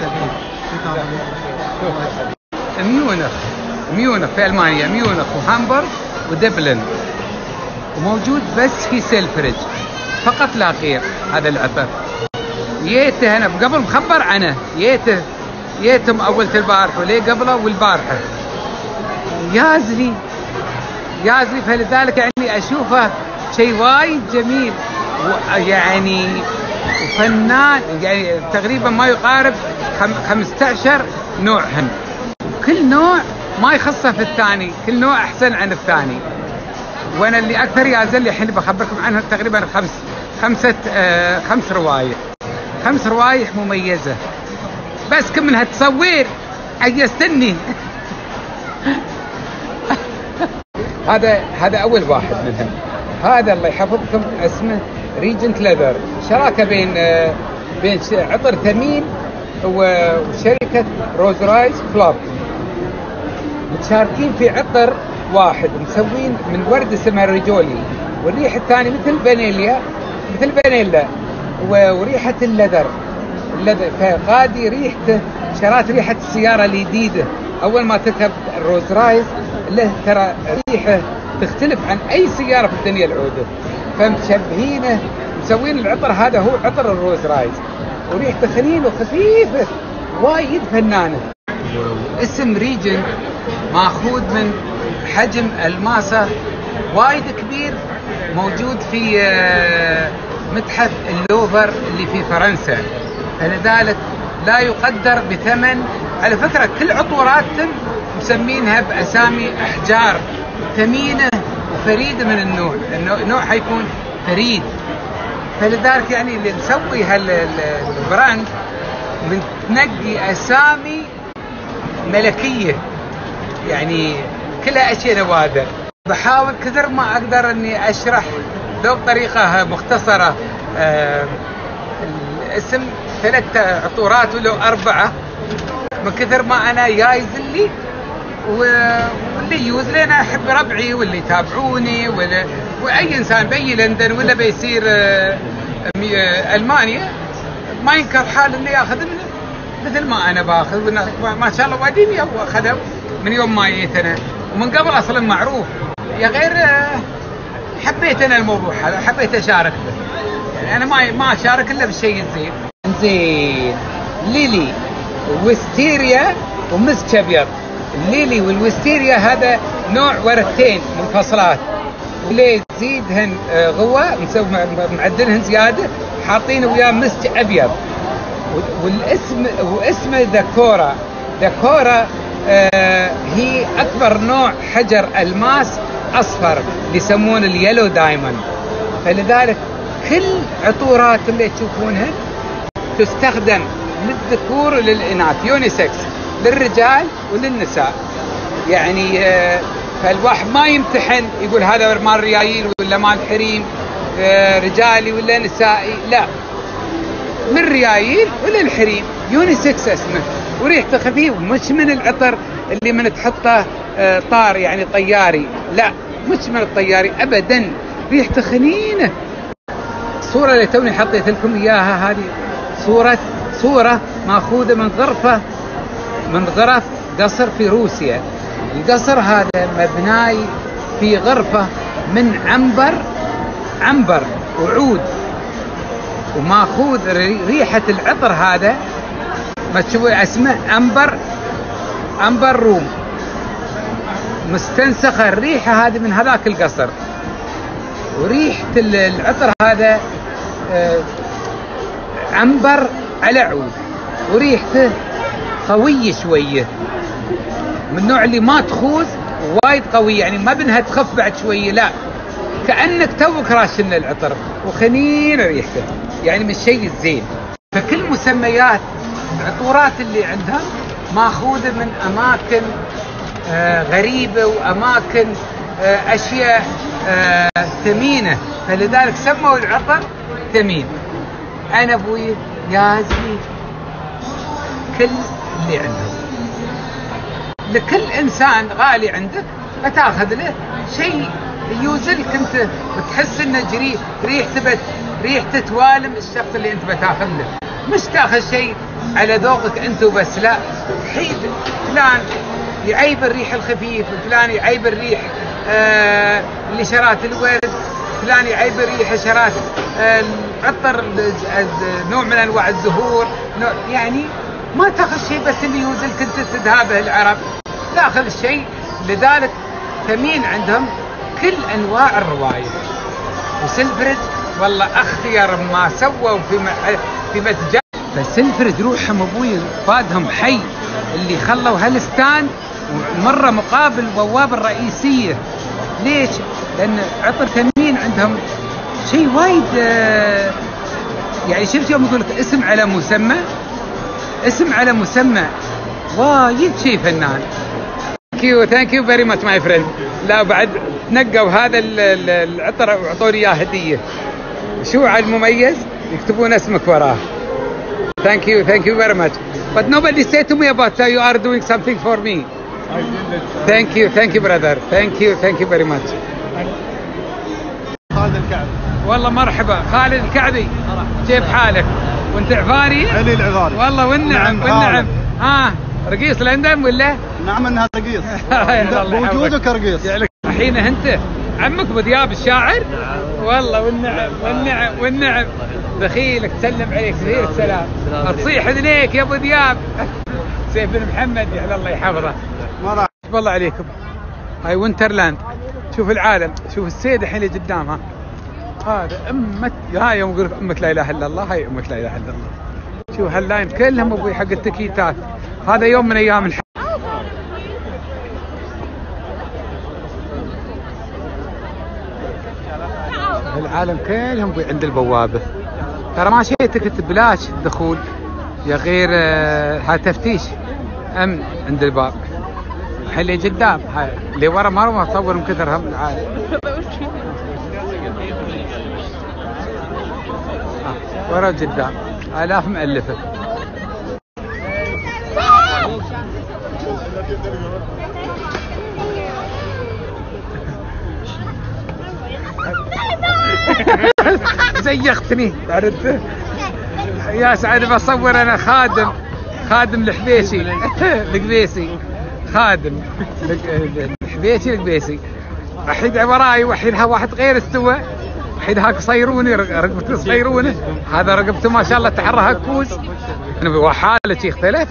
Speaker 1: فيك. ميونخ في المانيا، ميونخ وهامبورغ ودبلن، وموجود بس في سلفرج فقط لا غير. هذا العطر جيته انا قبل مخبر عنه، جيتهم اول البارحه وليه قبله والبارحه يازلي، فلذلك يعني اشوفه شيء وايد جميل يعني وفنان، يعني تقريبا ما يقارب 15 نوعهن، كل نوع ما يخصه في الثاني، كل نوع احسن عن الثاني. وانا اللي اكثر يازل لي الحين بخبركم عنها تقريبا 5 روايح، 5 روايح مميزه، بس كم منها تصوير عجزتني. هذا اول واحد منهم. هذا الله يحفظكم اسمه ريجنت ليذر، شراكه بين عطر ثمين وشركه روز رايز كلوب، متشاركين في عطر واحد مسوين من ورد اسمها ريجولي، والريح الثاني مثل فانيلا وريحه اللذر، فقادي ريحته شرات ريحه السياره الجديده. اول ما تركب الروز رايز له ترى ريحه تختلف عن اي سياره في الدنيا العوده، فمشبهينه مسوين العطر هذا هو عطر الروز رايز، وريحته خليل وخفيفه وايد فنانه. اسم ريجن ماخوذ من حجم الماسه وايد كبير موجود في متحف اللوفر اللي في فرنسا، فلذلك لا يقدر بثمن. على فكرة كل عطوراتهم مسمينها بأسامي أحجار ثمينة وفريدة من النوع حيكون فريد، فلذلك يعني اللي نسوي هالبراند من تنقي أسامي ملكية، يعني كلها أشياء نوادر. بحاول كثر ما أقدر أني أشرح ذو بطريقة مختصرة الاسم 3 عطورات ولو 4 من كثر ما أنا جايز لي، واللي يوز لي أنا أحب ربعي واللي يتابعوني وأي إنسان بأي لندن ولا بيصير ألمانيا ما ينكر حال اللي ياخذ منه مثل ما أنا باخذ، ما شاء الله واديني أخذه من يوم ما جيت أنا، ومن قبل أصلا معروف. يا غير حبيت أنا الموضوع هذا، حبيت أشارك به، يعني أنا ما أشارك إلا بالشيء الزين. زين ليلي ويستيريا ومسك أبيض. الليلي والويستيريا هذا نوع ورقتين منفصلات، ليه تزيدهن غوة معدلهن زيادة، حاطين وياه مسك أبيض. واسم ذكورة. ذكورة هي أكبر نوع حجر ألماس أصفر يسمونه اليلو دايموند. فلذلك كل عطورات اللي تشوفونها تستخدم للذكور وللإناث، يونيسكس، للرجال وللنساء. يعني فالواحد ما يمتحن يقول هذا مال ريايل ولا مال حريم، رجالي ولا نسائي، لا، من ريايل ولا الحريم، يونيسكس اسمه، وريحته خفيف، مش من العطر اللي من تحطه طار يعني طياري، لا، مش من الطياري ابدا، ريحته خنينه. الصوره اللي توني حطيت لكم اياها هذه صوره ماخوذه من غرف قصر في روسيا. القصر هذا مبناي في غرفه من عنبر وعود، وماخوذ ريحه العطر هذا ما تشوفوا اسمه أمبر روم، مستنسخة الريحة هذه من هذاك القصر. وريحة العطر هذا عنبر على عود، وريحته قوية شوية، من النوع اللي ما تخوذ، وايد قوية، يعني ما بنها تخف بعد شوية، لا، كأنك توك راشن العطر، وخنين ريحته، يعني من الشيء الزين. فكل مسميات العطورات اللي عندها ماخوذة من أماكن غريبة وأماكن أشياء ثمينة، فلذلك سموا العطر ثمين. أنا أبوي يازلي كل اللي عندهم، لكل إنسان غالي عندك فتاخذ له شيء يوزلك أنت وتحس إنه ريحته توالم الشخص اللي أنت بتاخذ له، مش تاخذ شيء على ذوقك أنت وبس، لا، حيد فلان يعيب الريح الخفيف، فلان يعيب الريح اللي شرات الورد، فلان يعيب الريح شرات العطر نوع من أنواع الزهور، يعني ما تاخذ شيء بس اللي يوزلك أنت تذهبه العرب، تاخذ الشيء. لذلك ثمين عندهم كل أنواع الرواية. وسنفرد والله أخير ما سووا في متجر، فسنفرد روحهم أبوي فادهم حي اللي خلوا هالستاند مرة مقابل البوابة الرئيسية. ليش؟ لأن عطر ثمين عندهم شيء وايد، يعني شفت يوم يقول لك اسم على مسمى وايد شيء فنان. Thank you very much my friend. لا بعد نقوا هذا العطر وعطوني اياه هدية. شو على المميز؟ يكتبون اسمك وراه. Thank you very much. But nobody said to me about you are doing something for me. Thank you brother. Thank you very much.
Speaker 6: خالد الكعبي.
Speaker 1: والله مرحبا خالد الكعبي، كيف حالك؟ وانت عفاري؟
Speaker 6: علي العفاري.
Speaker 1: والله والنعم. رقيص لندن ولا؟
Speaker 6: نعم انها رقيص. بوجودك رقيص.
Speaker 1: الحين انت عمك ابو ذياب الشاعر؟ والله والنعم. دخيلك تسلم عليك كثير السلام. تصيح اذنيك يا ابو ذياب. سيف بن محمد يعني الله يحفظه. والله عليكم. هاي وينترلاند، شوف العالم، شوف السيد الحين اللي قدامها، هذا هاي يوم يقول امة لا اله الا الله، هاي امة لا اله الا الله. شوف هاللاين كلهم ابوي حق التكيتات، هذا يوم من ايام الحج. العالم كلهم ابوي عند البوابه، ترى ما شيتك بلاش الدخول، يا غير هاي تفتيش امن عند الباب. الحين اللي قدام هاي اللي ورا ما اتصور من كثر هم العالم. ورا قدام آلاف مؤلفة. زيختني عرفت يا سعد، بصور انا خادم الحبيسي خادم الحبيسي القبيسي. الحين وراي وحين واحد غير استوى، الحين هاك صيروني رقبته صيرونه، هذا رقبته ما شاء الله تحرها كوز، انا حالة يختلف.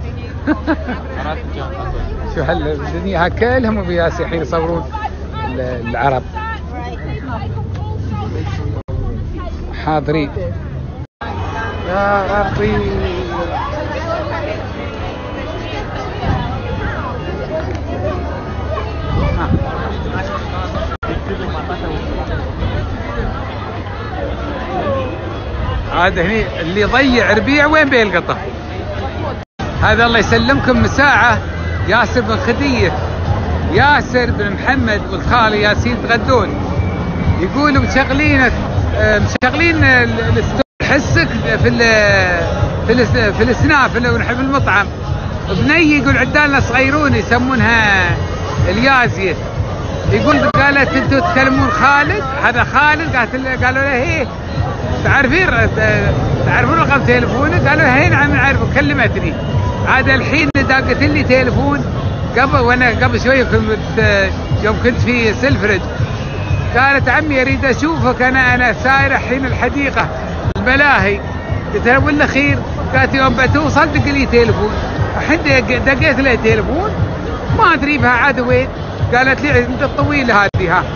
Speaker 1: شو هالدنيا كلهم بياسي الحين يصورون العرب حاضرين. يا ربي. هذا هني اللي يضيع ربيع وين بيلقطه. هذا الله يسلمكم مساعة ياسر بن خدية، ياسر بن محمد والخالي ياسين تغدون، يقولوا مشغلين حسك في السناف اللي نحب المطعم. بني يقول عدالنا صغيرون يسمونها اليازية، قالت انتوا تكلمون خالد؟ هذا خالد. قالوا له ايه تعرفون رقم تليفونك؟ قالوا له هين عم نعرفه. كلمتني عاد الحين داقت لي تليفون وانا قبل شوي يوم كنت في سلفرج، قالت عمي اريد اشوفك انا سايره حين الحديقه الملاهي. قلت لها ولا خير؟ قالت يوم بتوصل دق لي تليفون. الحين دقيت له تليفون ما ادري بها عاد وين. قالت لي عند الطويله هذه ها،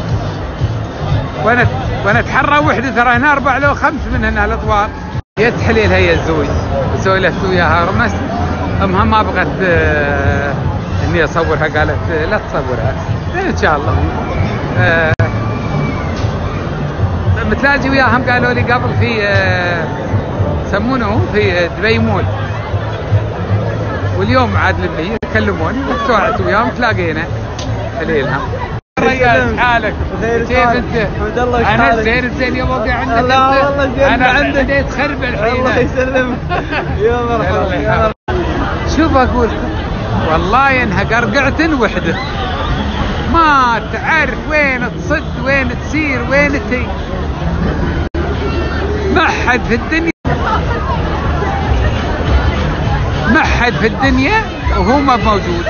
Speaker 1: وانا اتحرى وحده ترى هنا 4 لو 5 من هنا الاطوال. يتحليلها يا الزوج سولفت وياها رمست امها ما بغت اني اصورها، قالت لا تصورها ان شاء الله. متلاقي وياهم قالوا لي قبل في يسمونه في دبي مول، واليوم عاد لي يكلموني وقعدت وياهم تلاقينا حليلها. ريال حالك كيف انت؟
Speaker 9: الحمد لله.
Speaker 1: انا زين يا ابوي عندك.
Speaker 9: لا والله زين.
Speaker 1: انا عندي تخرب الحين.
Speaker 9: الله يسلمك. يا مرحبا يا مرحبا.
Speaker 1: شوف اقول والله انها قرقعت وحده ما تعرف وين تصد وين تسير وين تي. ما حد في الدنيا وهو ما موجود.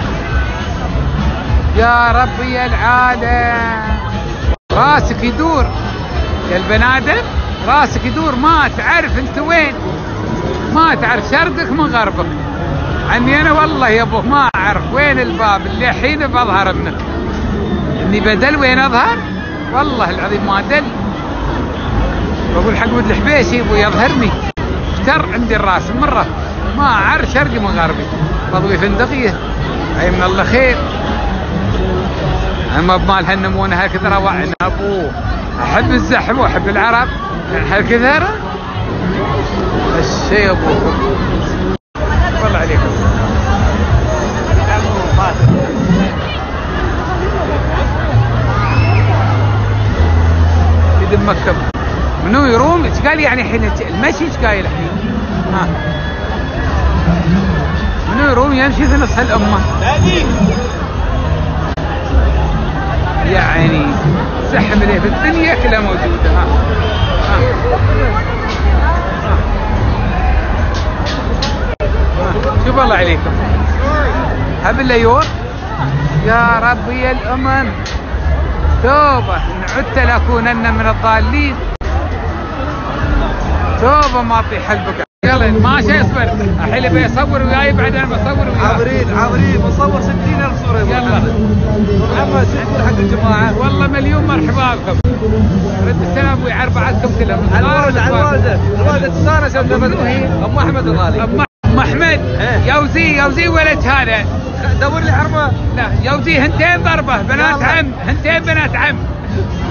Speaker 1: يا ربي يا العالم راسك يدور يا البنادم، راسك يدور ما تعرف انت وين، ما تعرف شرقك من غربك. عني انا والله يا ابوه ما اعرف وين الباب اللي الحين بظهر منه. اني بدل وين اظهر والله العظيم ما دل. بقول حق ولد الحبيشي ابو يظهرني افتر عندي الراس مره ما اعرف شرقي من غربي. بضوي فندقيه اي من الله خير. اما بمال هالنمونه هالكثره وعنا ابوه. احب الزحم واحب العرب هالكثره الشيء ابوه. والله عليكم يدم مكتب منو يروم ايش قال يعني الحين المشي ايش قايل الحين؟ ها منو يروم يمشي في نص الامه يعني زحم اللي في الدنيا كلها موجوده. ها شوف الله عليكم هب الايور يا ربي يا الامم. توبه ان عدت لاكونن من الضالين. توبه ما اطيح البقع. يلا ما شيء يصبر الحين بيصور وياي بعد انا بصور وياي.
Speaker 9: عابرين بصور 60,000 صوره.
Speaker 1: يلا
Speaker 9: محمد حق الجماعه
Speaker 1: والله مليون مرحبا بكم. رد السلام ابوي عربعتكم كلهم.
Speaker 9: على الوالده تستانس ام احمد الغالي.
Speaker 1: ام احمد يوزي ولد هذا
Speaker 9: دور لي حرمه.
Speaker 1: لا يوزي هنتين ضربه بنات عم، هنتين بنات عم.